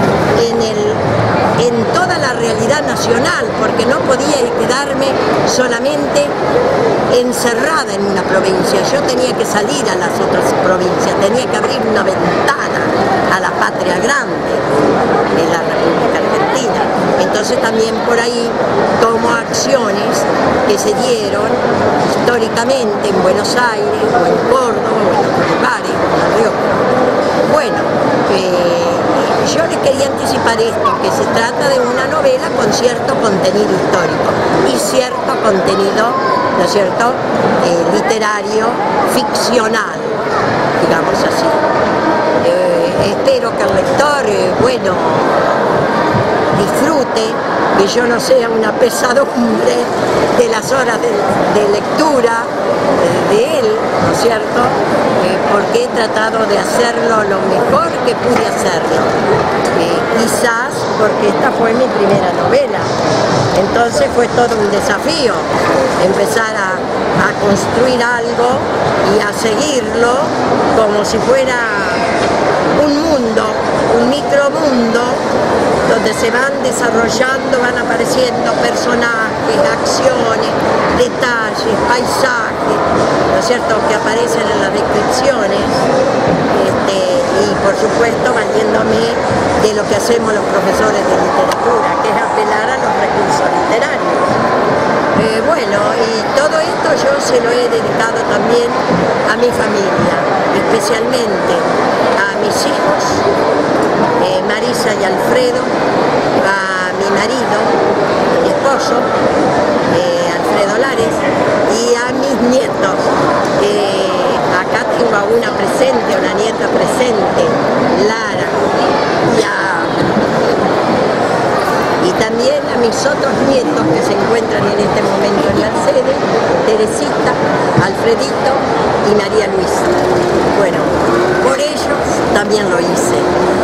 en toda la realidad nacional, porque no podía quedarme solamente encerrada en una provincia. Yo tenía que salir a las otras provincias, tenía que abrir una ventana a la patria grande de la República Argentina. Entonces también por ahí tomo acciones que se dieron históricamente en Buenos Aires o en Córdoba o en otros lugares, en La Rioja. Bueno, yo les quería anticipar esto, que se trata de una novela con cierto contenido histórico y cierto contenido, ¿no es cierto?, literario, ficcional, digamos así. Espero que el lector, bueno, disfrute, que yo no sea una pesadumbre de las horas de lectura de él, ¿no es cierto? Porque he tratado de hacerlo lo mejor que pude hacerlo. Quizás porque esta fue mi primera novela, entonces fue todo un desafío empezar a construir algo y a seguirlo como si fuera un mundo, un micromundo donde se van desarrollando, van apareciendo personajes, acciones, detalles, paisajes, ¿no es cierto?, que aparecen en las descripciones, y por supuesto valiéndome de lo que hacemos los profesores de literatura, que es apelar a los recursos literarios. Bueno, y todo esto yo se lo he dedicado también a mi familia, especialmente a mis hijos, Marisa y Alfredo, a mi marido, a mi esposo, Alfredo Lares, y a mis nietos. Acá tengo a una presente, una nieta presente, Lara, y también a mis otros nietos que se encuentran en este momento en Mercedes, Teresita, Alfredito y María Luisa. Bueno, por ellos también lo hice.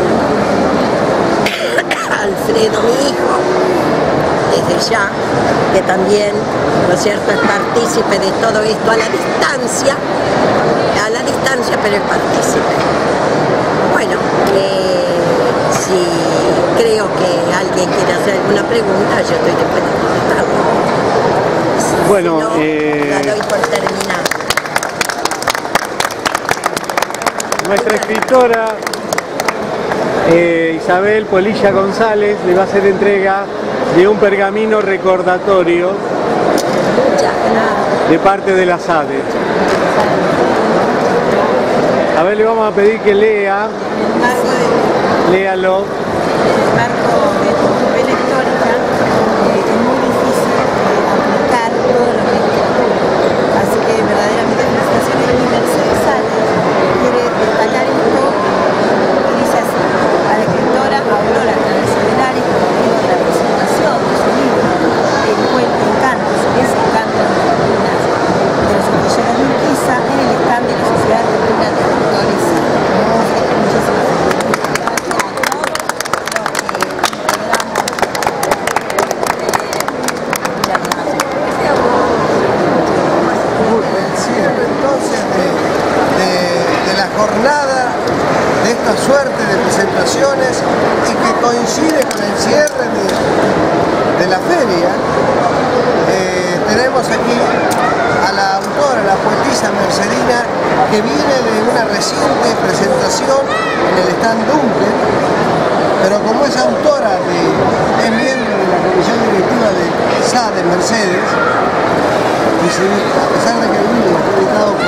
Alfredo, mi hijo, desde ya, que también, ¿no es cierto?, es partícipe de todo esto a la distancia, pero es partícipe. Bueno, si creo que alguien quiere hacer alguna pregunta, yo estoy dispuesta a contestarlo. Bueno, si no, la doy por terminada. Nuestra escritora Isabel Polilla González le va a hacer entrega de un pergamino recordatorio de parte de la SADE. A ver, le vamos a pedir que lea. Léalo. El marco de tu novela histórica es muy difícil aplicar todo lo que es literatura. Así que verdaderamente felicitaciones. Y Mercedes Sales quiere destacar esto y dice así: a la escritora Aurora Transidelari, con motivo de la presentación de su libro El cuento Encantos, es Encanto de las Colinas, de los Cordilleras de Urquiza, en el stand de la Sociedad de Cultura de Escritores. Muchísimas jornada de esta suerte de presentaciones y que coincide con el cierre de la feria. Tenemos aquí a la autora, la poetisa mercedina, que viene de una reciente presentación en el stand Dunkel, pero como es autora, es miembro de la comisión directiva de SADE Mercedes, y a pesar de que el libro fue editado por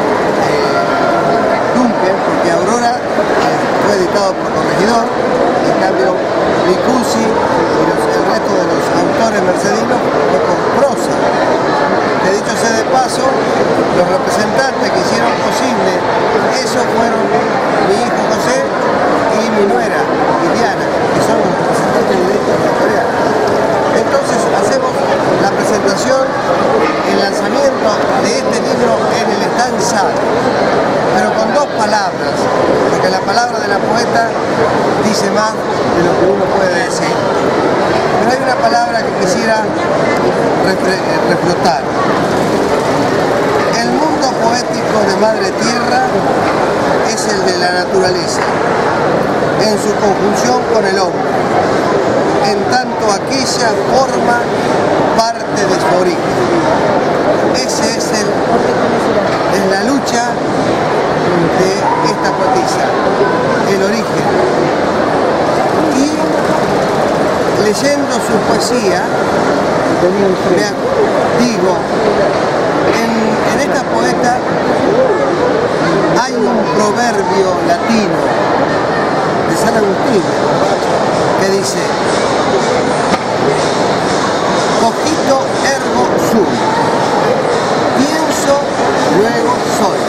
porque Aurora fue editado por Corregidor, en cambio Licuzzi y el resto de los autores mercedinos fue por prosa. Que dicho sea de paso, los representantes que hicieron posible eso fueron mi hijo José y mi nuera, Diana, que son los representantes directos editoriales. Entonces hacemos la presentación, el lanzamiento de este libro en el stand SADE, pero con dos palabras, porque la palabra de la poeta dice más de lo que uno puede decir. Pero hay una palabra que quisiera reflotar. El mundo poético de Madre Tierra es el de la naturaleza, en su conjunción con el hombre, en tanto aquella forma parte de su origen. Ese es la lucha de esta poetisa, el origen. Y leyendo su poesía, digo, en esta poeta hay un proverbio latino de San Agustín que dice: cogito ergo sum, pienso, luego soy.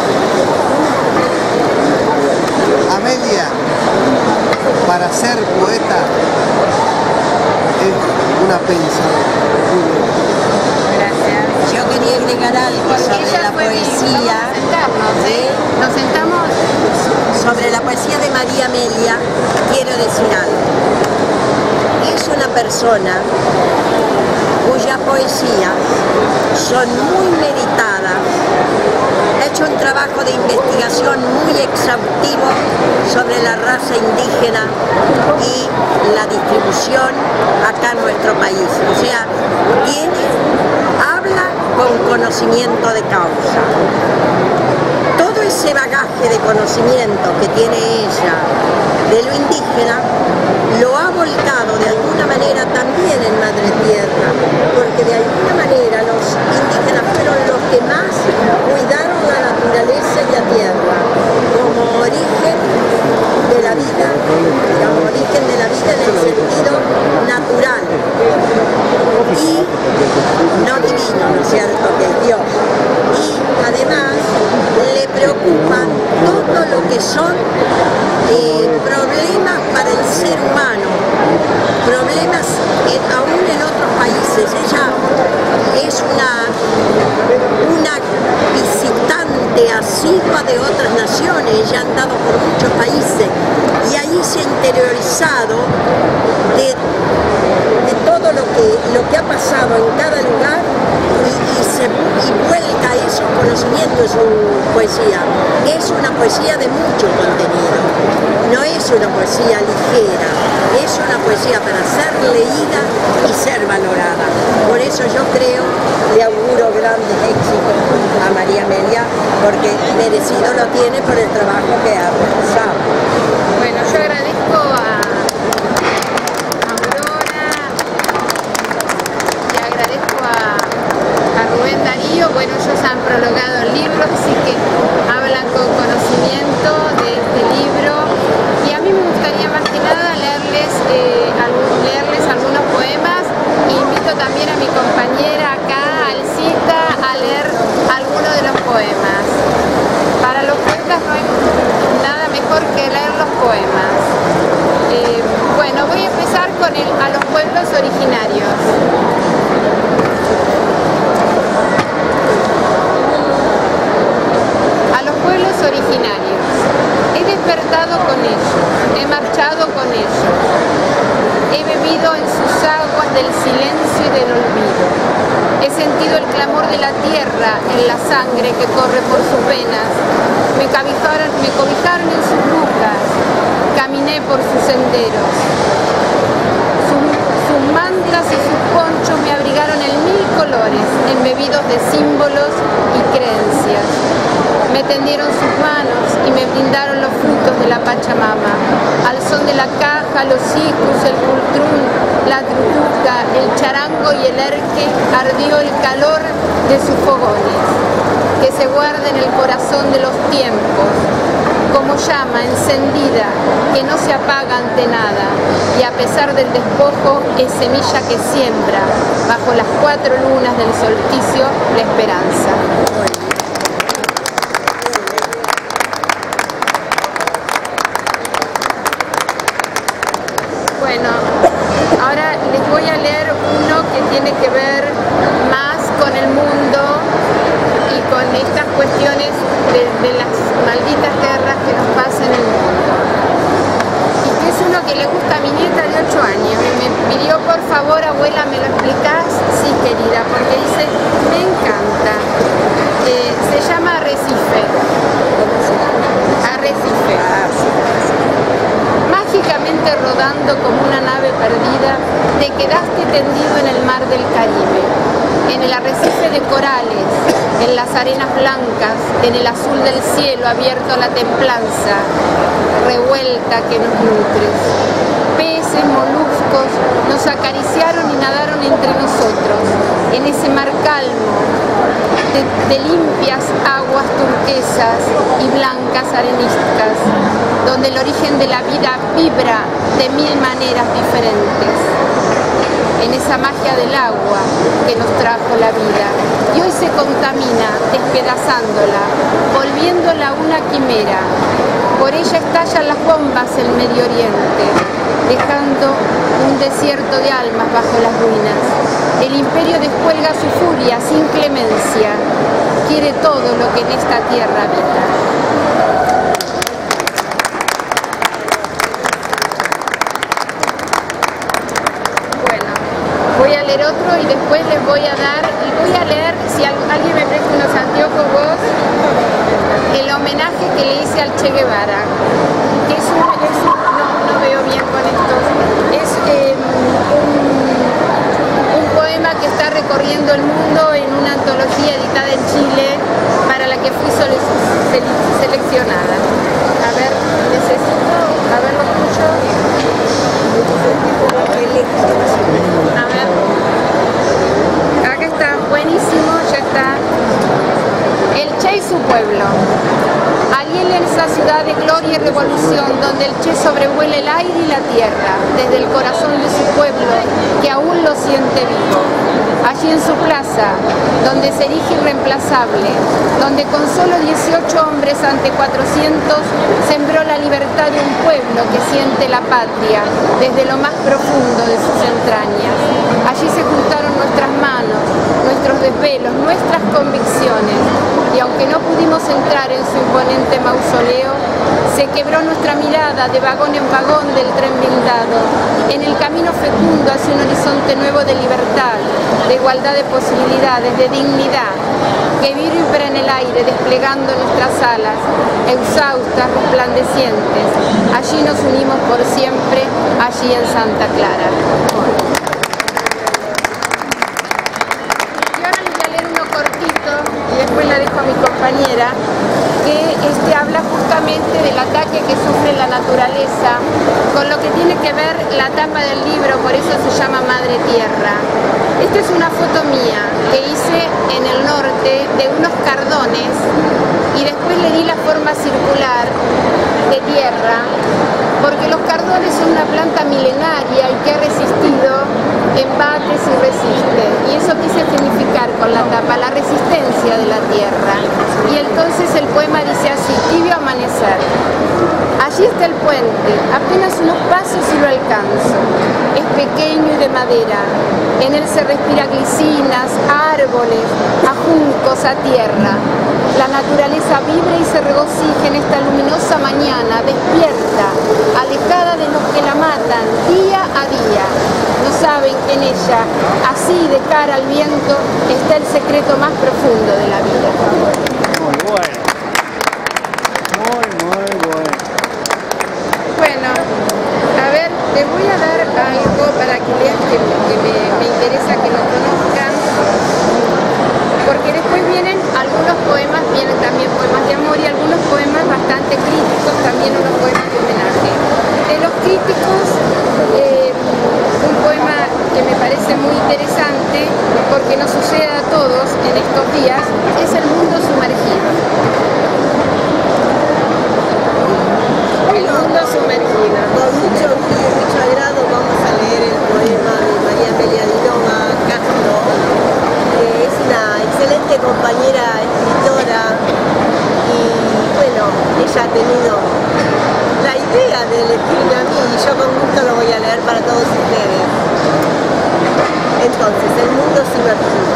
Amelia, para ser poeta, es una pensadora. Gracias. Yo quería agregar algo sobre la poesía. Nos sentamos. Sobre la poesía de María Amelia, quiero decir algo. Es una persona cuyas poesías son muy meditadas, ha hecho un trabajo de investigación muy exhaustivo sobre la raza indígena y la distribución acá en nuestro país. O sea, habla con conocimiento de causa. Todo ese bagaje de conocimiento que tiene ella de lo indígena lo ha volcado de alguna manera también en Madre Tierra, porque de alguna manera los indígenas fueron los que más cuidaron la naturaleza y la tierra como origen de la vida, como origen de la vida en el sentido natural y no divino, ¿no es cierto?, que es Dios. Y además le preocupan todo lo que son problemas para el ser humano, problemas aún en otros países. Ella es una visitante asidua de otras naciones, ella ha andado por muchos países y ahí se ha interiorizado de todo lo que ha pasado en cada lugar y vuelca esos conocimientos en su poesía. Es una poesía de mucho contenido, no es una poesía ligera, es una poesía para ser leída y ser valorada. Por eso yo creo, le auguro grandes éxitos a María Amelia, porque merecido lo tiene por el trabajo que ha realizado. Bueno, yo agradezco a Rubén Darío. Bueno, ellos han prologado el libro, así que hablan con conocimiento de este libro, y a mí me gustaría más que nada leerles algunos poemas, e invito también a mi compañera acá, Alcita, a leer algunos de los poemas. Para los poetas no hay nada mejor que leer los poemas. Bueno, voy a empezar con a los pueblos originarios. Originarios. He despertado con ellos, he marchado con ellos, he bebido en sus aguas del silencio y del olvido, he sentido el clamor de la tierra en la sangre que corre por sus venas, me cobijaron en sus nucas, caminé por sus senderos, sus mantas y sus ponchos me abrigaron en 1000 colores, embebidos de símbolos y creencias. Me tendieron sus manos y me brindaron los frutos de la Pachamama. Al son de la caja, los icus, el cultrún, la trutuca, el charango y el erque, ardió el calor de sus fogones, que se guarda en el corazón de los tiempos, como llama encendida, que no se apaga ante nada, y a pesar del despojo, es semilla que siembra, bajo las 4 lunas del solsticio, la esperanza. Bueno, ahora les voy a leer uno que tiene que ver más con el mundo y con estas cuestiones de las malditas guerras que nos pasan en el mundo. Y que es uno que le gusta a mi nieta de 8 años. Me pidió, por favor, abuela, ¿me lo explicás? Sí, querida, porque dice, me encanta. Se llama Arrecife. Arrecife. Mágicamente rodando como una nave perdida, te quedaste tendido en el mar del Caribe, en el arrecife de corales, en las arenas blancas, en el azul del cielo abierto a la templanza, revuelta que nos nutres. Peces, moluscos, nos acariciaron y nadaron entre nosotros, en ese mar calmo, de limpias aguas turquesas y blancas areniscas, donde el origen de la vida vibra de 1000 maneras diferentes, en esa magia del agua que nos trajo la vida. Y hoy se contamina, despedazándola, volviéndola una quimera. Por ella estallan las bombas en Medio Oriente, dejando un desierto de almas bajo las ruinas. El imperio descuelga su furia sin clemencia, quiere todo lo que en esta tierra habita. Bueno, voy a leer otro y después les voy a leer, si alguien me presta unos anteojos, el homenaje que le hice al Che Guevara, que no veo bien con esto, es un poema que está recorriendo el mundo en una antología editada en Chile, para la que fui seleccionada. A ver, lo escucho. A ver. Acá está, buenísimo, ya está. El Che y su pueblo. Allí en esa ciudad de gloria y revolución, donde el Che sobrevuela el aire y la tierra, desde el corazón de su pueblo, que aún lo siente vivo. Allí en su plaza, donde se erige irreemplazable, donde con solo 18 hombres ante 400 sembró la libertad de un pueblo que siente la patria desde lo más profundo de sus entrañas. Allí se juntaron nuestras manos, nuestros desvelos, nuestras convicciones, y aunque no pudimos entrar en su imponente mausoleo, se quebró nuestra mirada de vagón en vagón del tren blindado, en el camino fecundo hacia un horizonte nuevo de libertad, de igualdad de posibilidades, de dignidad, que vibra en el aire desplegando nuestras alas, exhaustas, resplandecientes. Allí nos unimos por siempre, allí en Santa Clara. Y ahora les voy a leer uno cortito y después la dejo a mi compañera, que habla justamente del ataque que sufre la naturaleza, con lo que tiene que ver la tapa del libro, por eso se llama Madre Tierra. Esta es una foto mía que hice en el norte de unos cardones y después le di la forma circular de tierra, porque los cardones son una planta milenaria y que ha resistido embates y resiste. Y eso quise significar con la tapa, la resistencia de la tierra. Y entonces el poema dice así: tibio amanecer. Allí está el puente, apenas unos pasos y lo alcanzo. Es pequeño y de madera. En él se respira glicinas, a árboles, a juncos, a tierra. La naturaleza vibra y se regocija en esta luminosa mañana, despierta, alejada de los que la matan día a día. No saben que en ella, así de cara al viento, está el secreto más profundo de la vida. Muy bueno. Muy bueno. Bueno, a ver, les voy a dar algo para que vean que me interesa que lo conozcan, porque después vienen algunos poemas, vienen también poemas de amor y algunos poemas bastante críticos, también unos poemas de homenaje. De los críticos, un poema que me parece muy interesante, porque nos sucede a todos en estos días, es El mundo sumergido. El mundo sumergido. Con mucho agrado vamos a leer el poema de María Amelia Dinova Castro, que es una excelente compañera escritora y bueno, ella ha tenido la idea de elegirme a mí y yo con gusto lo voy a leer para todos ustedes. Entonces, el mundo sumergido.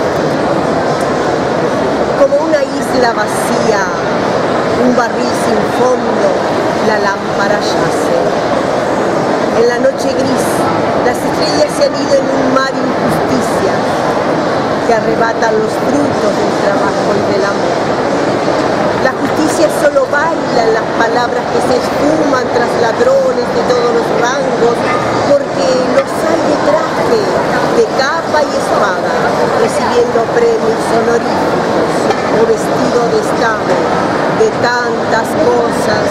Como una isla vacía, un barril sin fondo, la lámpara yace. En la noche gris, las estrellas se han ido en un mar injusticia que arrebatan los frutos del trabajo y del amor. La justicia solo baila en las palabras que se esfuman tras ladrones de todos los rangos, porque los hay de traje, de capa y espada, recibiendo premios honoríficos o vestido de estado, de tantas cosas,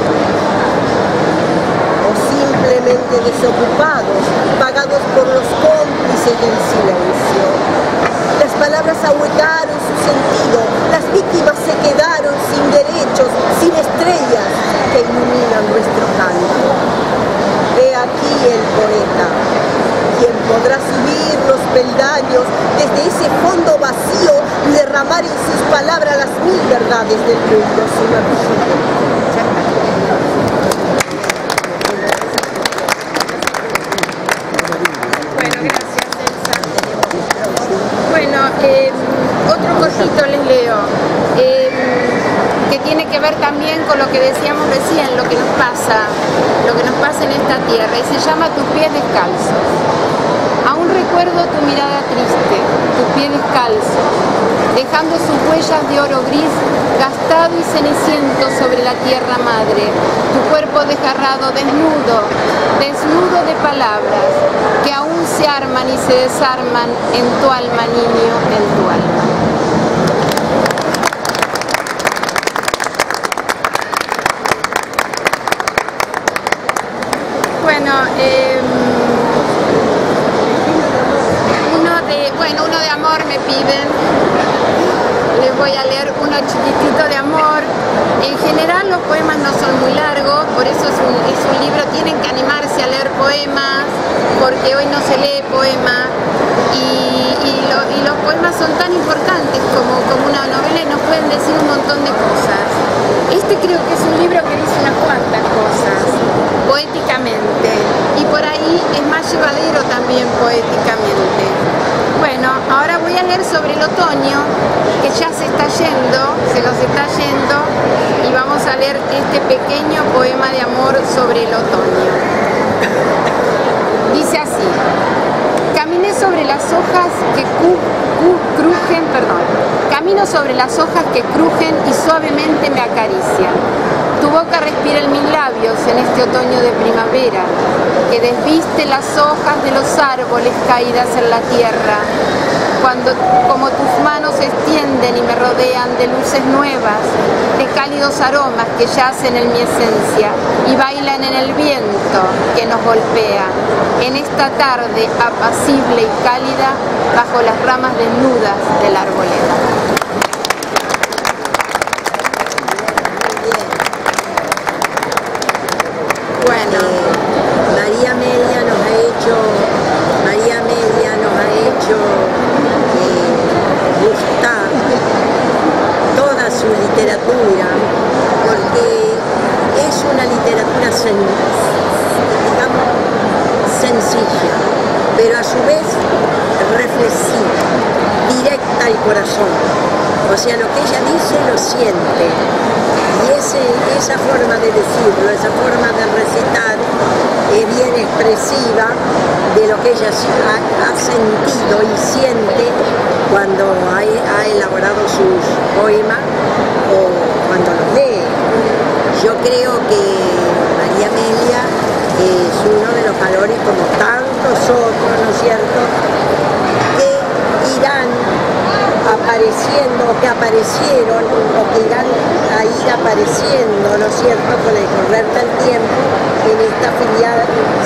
o simplemente desocupados, pagados por los cómplices del silencio. Las palabras ahuecaron su sentido, las víctimas se quedaron sin derechos, sin estrellas que iluminan nuestro canto. He aquí el poeta, quien podrá subir los peldaños desde ese fondo vacío y derramar proclamar en sus palabras las 1000 verdades del mundo, señor Vigil. Otro cosito les leo, que tiene que ver también con lo que decíamos recién, lo que nos pasa en esta tierra, y se llama Tus pies descalzos. Aún recuerdo tu mirada triste, tus pies descalzos, dejando sus huellas de oro gris, gastado y ceniciento sobre la tierra madre, tu cuerpo desgarrado, desnudo de palabras, que aún se arman y se desarman en tu alma, niño, en tu alma. Bueno, uno de amor me piden. Les voy a leer uno chiquitito de amor. En general los poemas no son muy largos, por eso es un libro, tienen que animarse a leer poemas, porque hoy no se lee poema, y los poemas son tan importantes como una novela y nos pueden decir un montón de cosas. Este creo que es un libro que dice unas cuantas cosas, poéticamente, y por ahí es más llevadero también poéticamente. Bueno, ahora voy a leer sobre el otoño, que ya se nos está yendo, y vamos a leer este pequeño poema de amor sobre el otoño. Dice así: caminé sobre las hojas que crujen, camino sobre las hojas que crujen y suavemente me acarician. Tu boca respira en mis labios en este otoño de primavera, que desviste las hojas de los árboles caídas en la tierra, como tus manos se extienden y me rodean de luces nuevas, de cálidos aromas que yacen en mi esencia y bailan en el viento que nos golpea, en esta tarde apacible y cálida bajo las ramas desnudas de la arboleda. Bueno, María Amelia nos ha hecho gustar toda su literatura, porque es una literatura sencilla, pero a su vez reflexiva, directa al corazón. O sea, lo que ella dice lo siente. Y esa forma de decirlo, esa forma de recitar es bien expresiva de lo que ella ha sentido y siente cuando ha elaborado sus poemas o cuando los lee. Yo creo que María Amelia es uno de los valores, como tantos otros, ¿no es cierto?, que irán apareciendo, o que aparecieron, o que irán a ir apareciendo, ¿no es cierto?, con el correr del tiempo en esta filial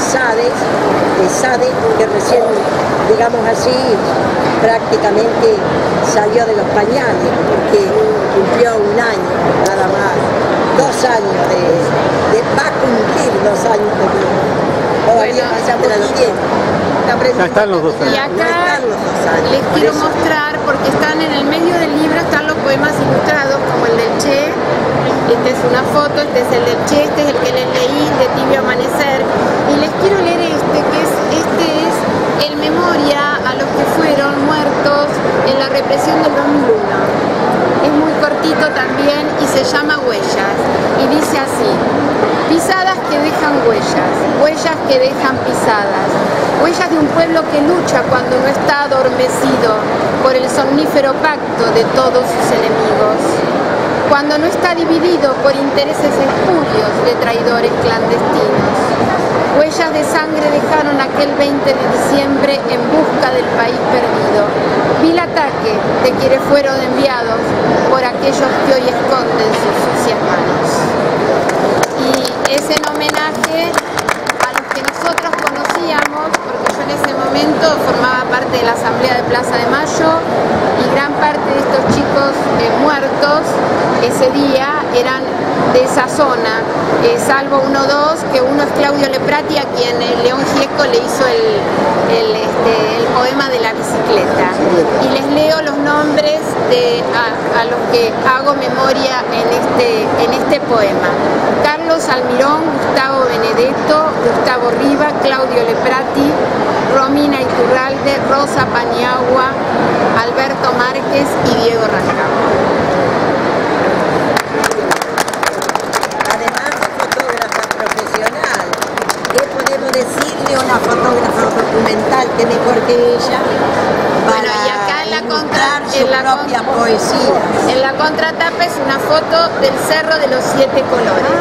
SADE, que recién, digamos así, prácticamente salió de los pañales, porque cumplió un año, nada más, 2 años va a cumplir 2 años de vida. Todavía lo tiene. Ya están los 2 años. Y acá les quiero mostrar, porque están en el medio del libro, están los poemas ilustrados, como el del Che. Esta es una foto, este es el del Che, este es el que les leí, de Tibio Amanecer. Y les quiero leer este es el memoria a los que fueron muertos en la represión del 2001. Es muy cortito también y se llama Huellas. Y dice así: pisadas que dejan huellas, huellas que dejan pisadas, huellas de un pueblo que lucha cuando no está adormecido por el somnífero pacto de todos sus enemigos, cuando no está dividido por intereses espurios de traidores clandestinos. Huellas de sangre dejaron aquel 20 de diciembre en busca del país perdido. Vi el ataque de quienes fueron enviados por aquellos que hoy esconden sus sucias manos. Y es en homenaje a los que nosotros conocíamos, porque yo en ese momento formaba parte de la Asamblea de Plaza de Mayo y gran parte de estos chicos muertos ese día eran de esa zona, salvo uno o dos, que uno es Claudio Leprati, a quien León Gieco le hizo el poema de la bicicleta. Y les leo los nombres de a los que hago memoria en este poema. Carlos Almirón, Gustavo Benedetto, Gustavo Riva, Claudio Leprati, Romina Iturralde, Rosa Paniagua, Alberto Márquez y Diego Rascado. Además de fotógrafa profesional, ¿qué podemos decir de una fotógrafa documental que mejor que ella para ilustrar su propia poesía? En la contratapa es una foto del Cerro de los 7 Colores.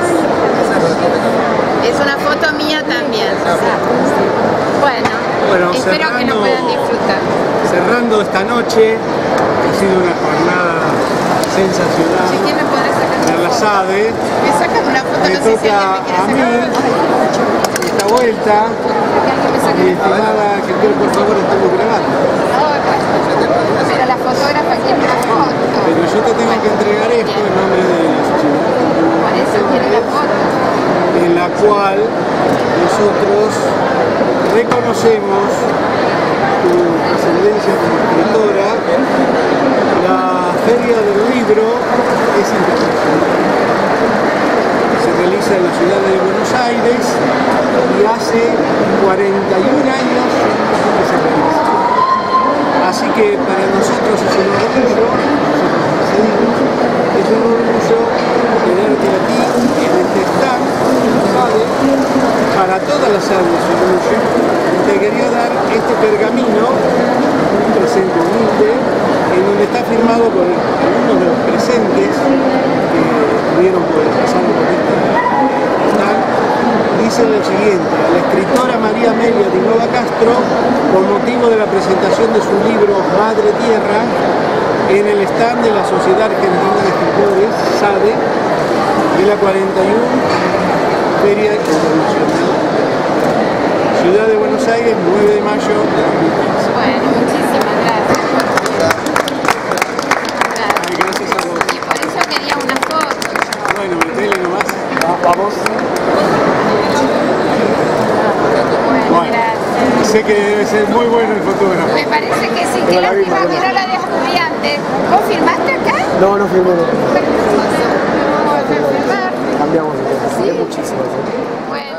Es una foto mía también. Bueno, espero que lo puedan disfrutar. Cerrando esta noche, ha sido una jornada sensacional. Si quieren podrás sacar en la SADE. Me sacan una foto, me no sé si toca a mí esta vuelta. Mi estimada, que quiero por favor estamos grabando. Pero la fotógrafa quiere una foto. Pero yo te tengo que entregar esto en nombre de la sociedad. Por eso quiere la foto. En la cual nosotros reconocemos tu ascendencia como escritora. La Feria del Libro es internacional. Se realiza en la ciudad de Buenos Aires y hace 41 años que se realiza. Así que para nosotros es un orgullo, es un orgullo tenerte aquí en este stand, ¿sabe? Para todas las áreas de orgullo. Te quería dar este pergamino, un presente humilde, en donde está firmado por algunos de los presentes que tuvieron por pasar por este stand. Dice lo siguiente: a la escritora María Amelia Di Nova Castro, con motivo de la presentación de su libro Madre Tierra, en el stand de la Sociedad Argentina de Escritores, SADE, de la 41 Feria Internacional, Ciudad de Buenos Aires, 9 de mayo de 2015. Bueno, muchísimas gracias. Gracias a vos. Y por eso quería una foto. Bueno, metele nomás. Vamos. Bueno, gracias. Sé que debe ser muy bueno el fotógrafo. Me parece que sí, que lástima que no la descubrí antes. ¿Vos filmaste acá? No, no filmé. Vamos a filmar. Cambiamos de tema. Sí. Muchísimo. Bueno.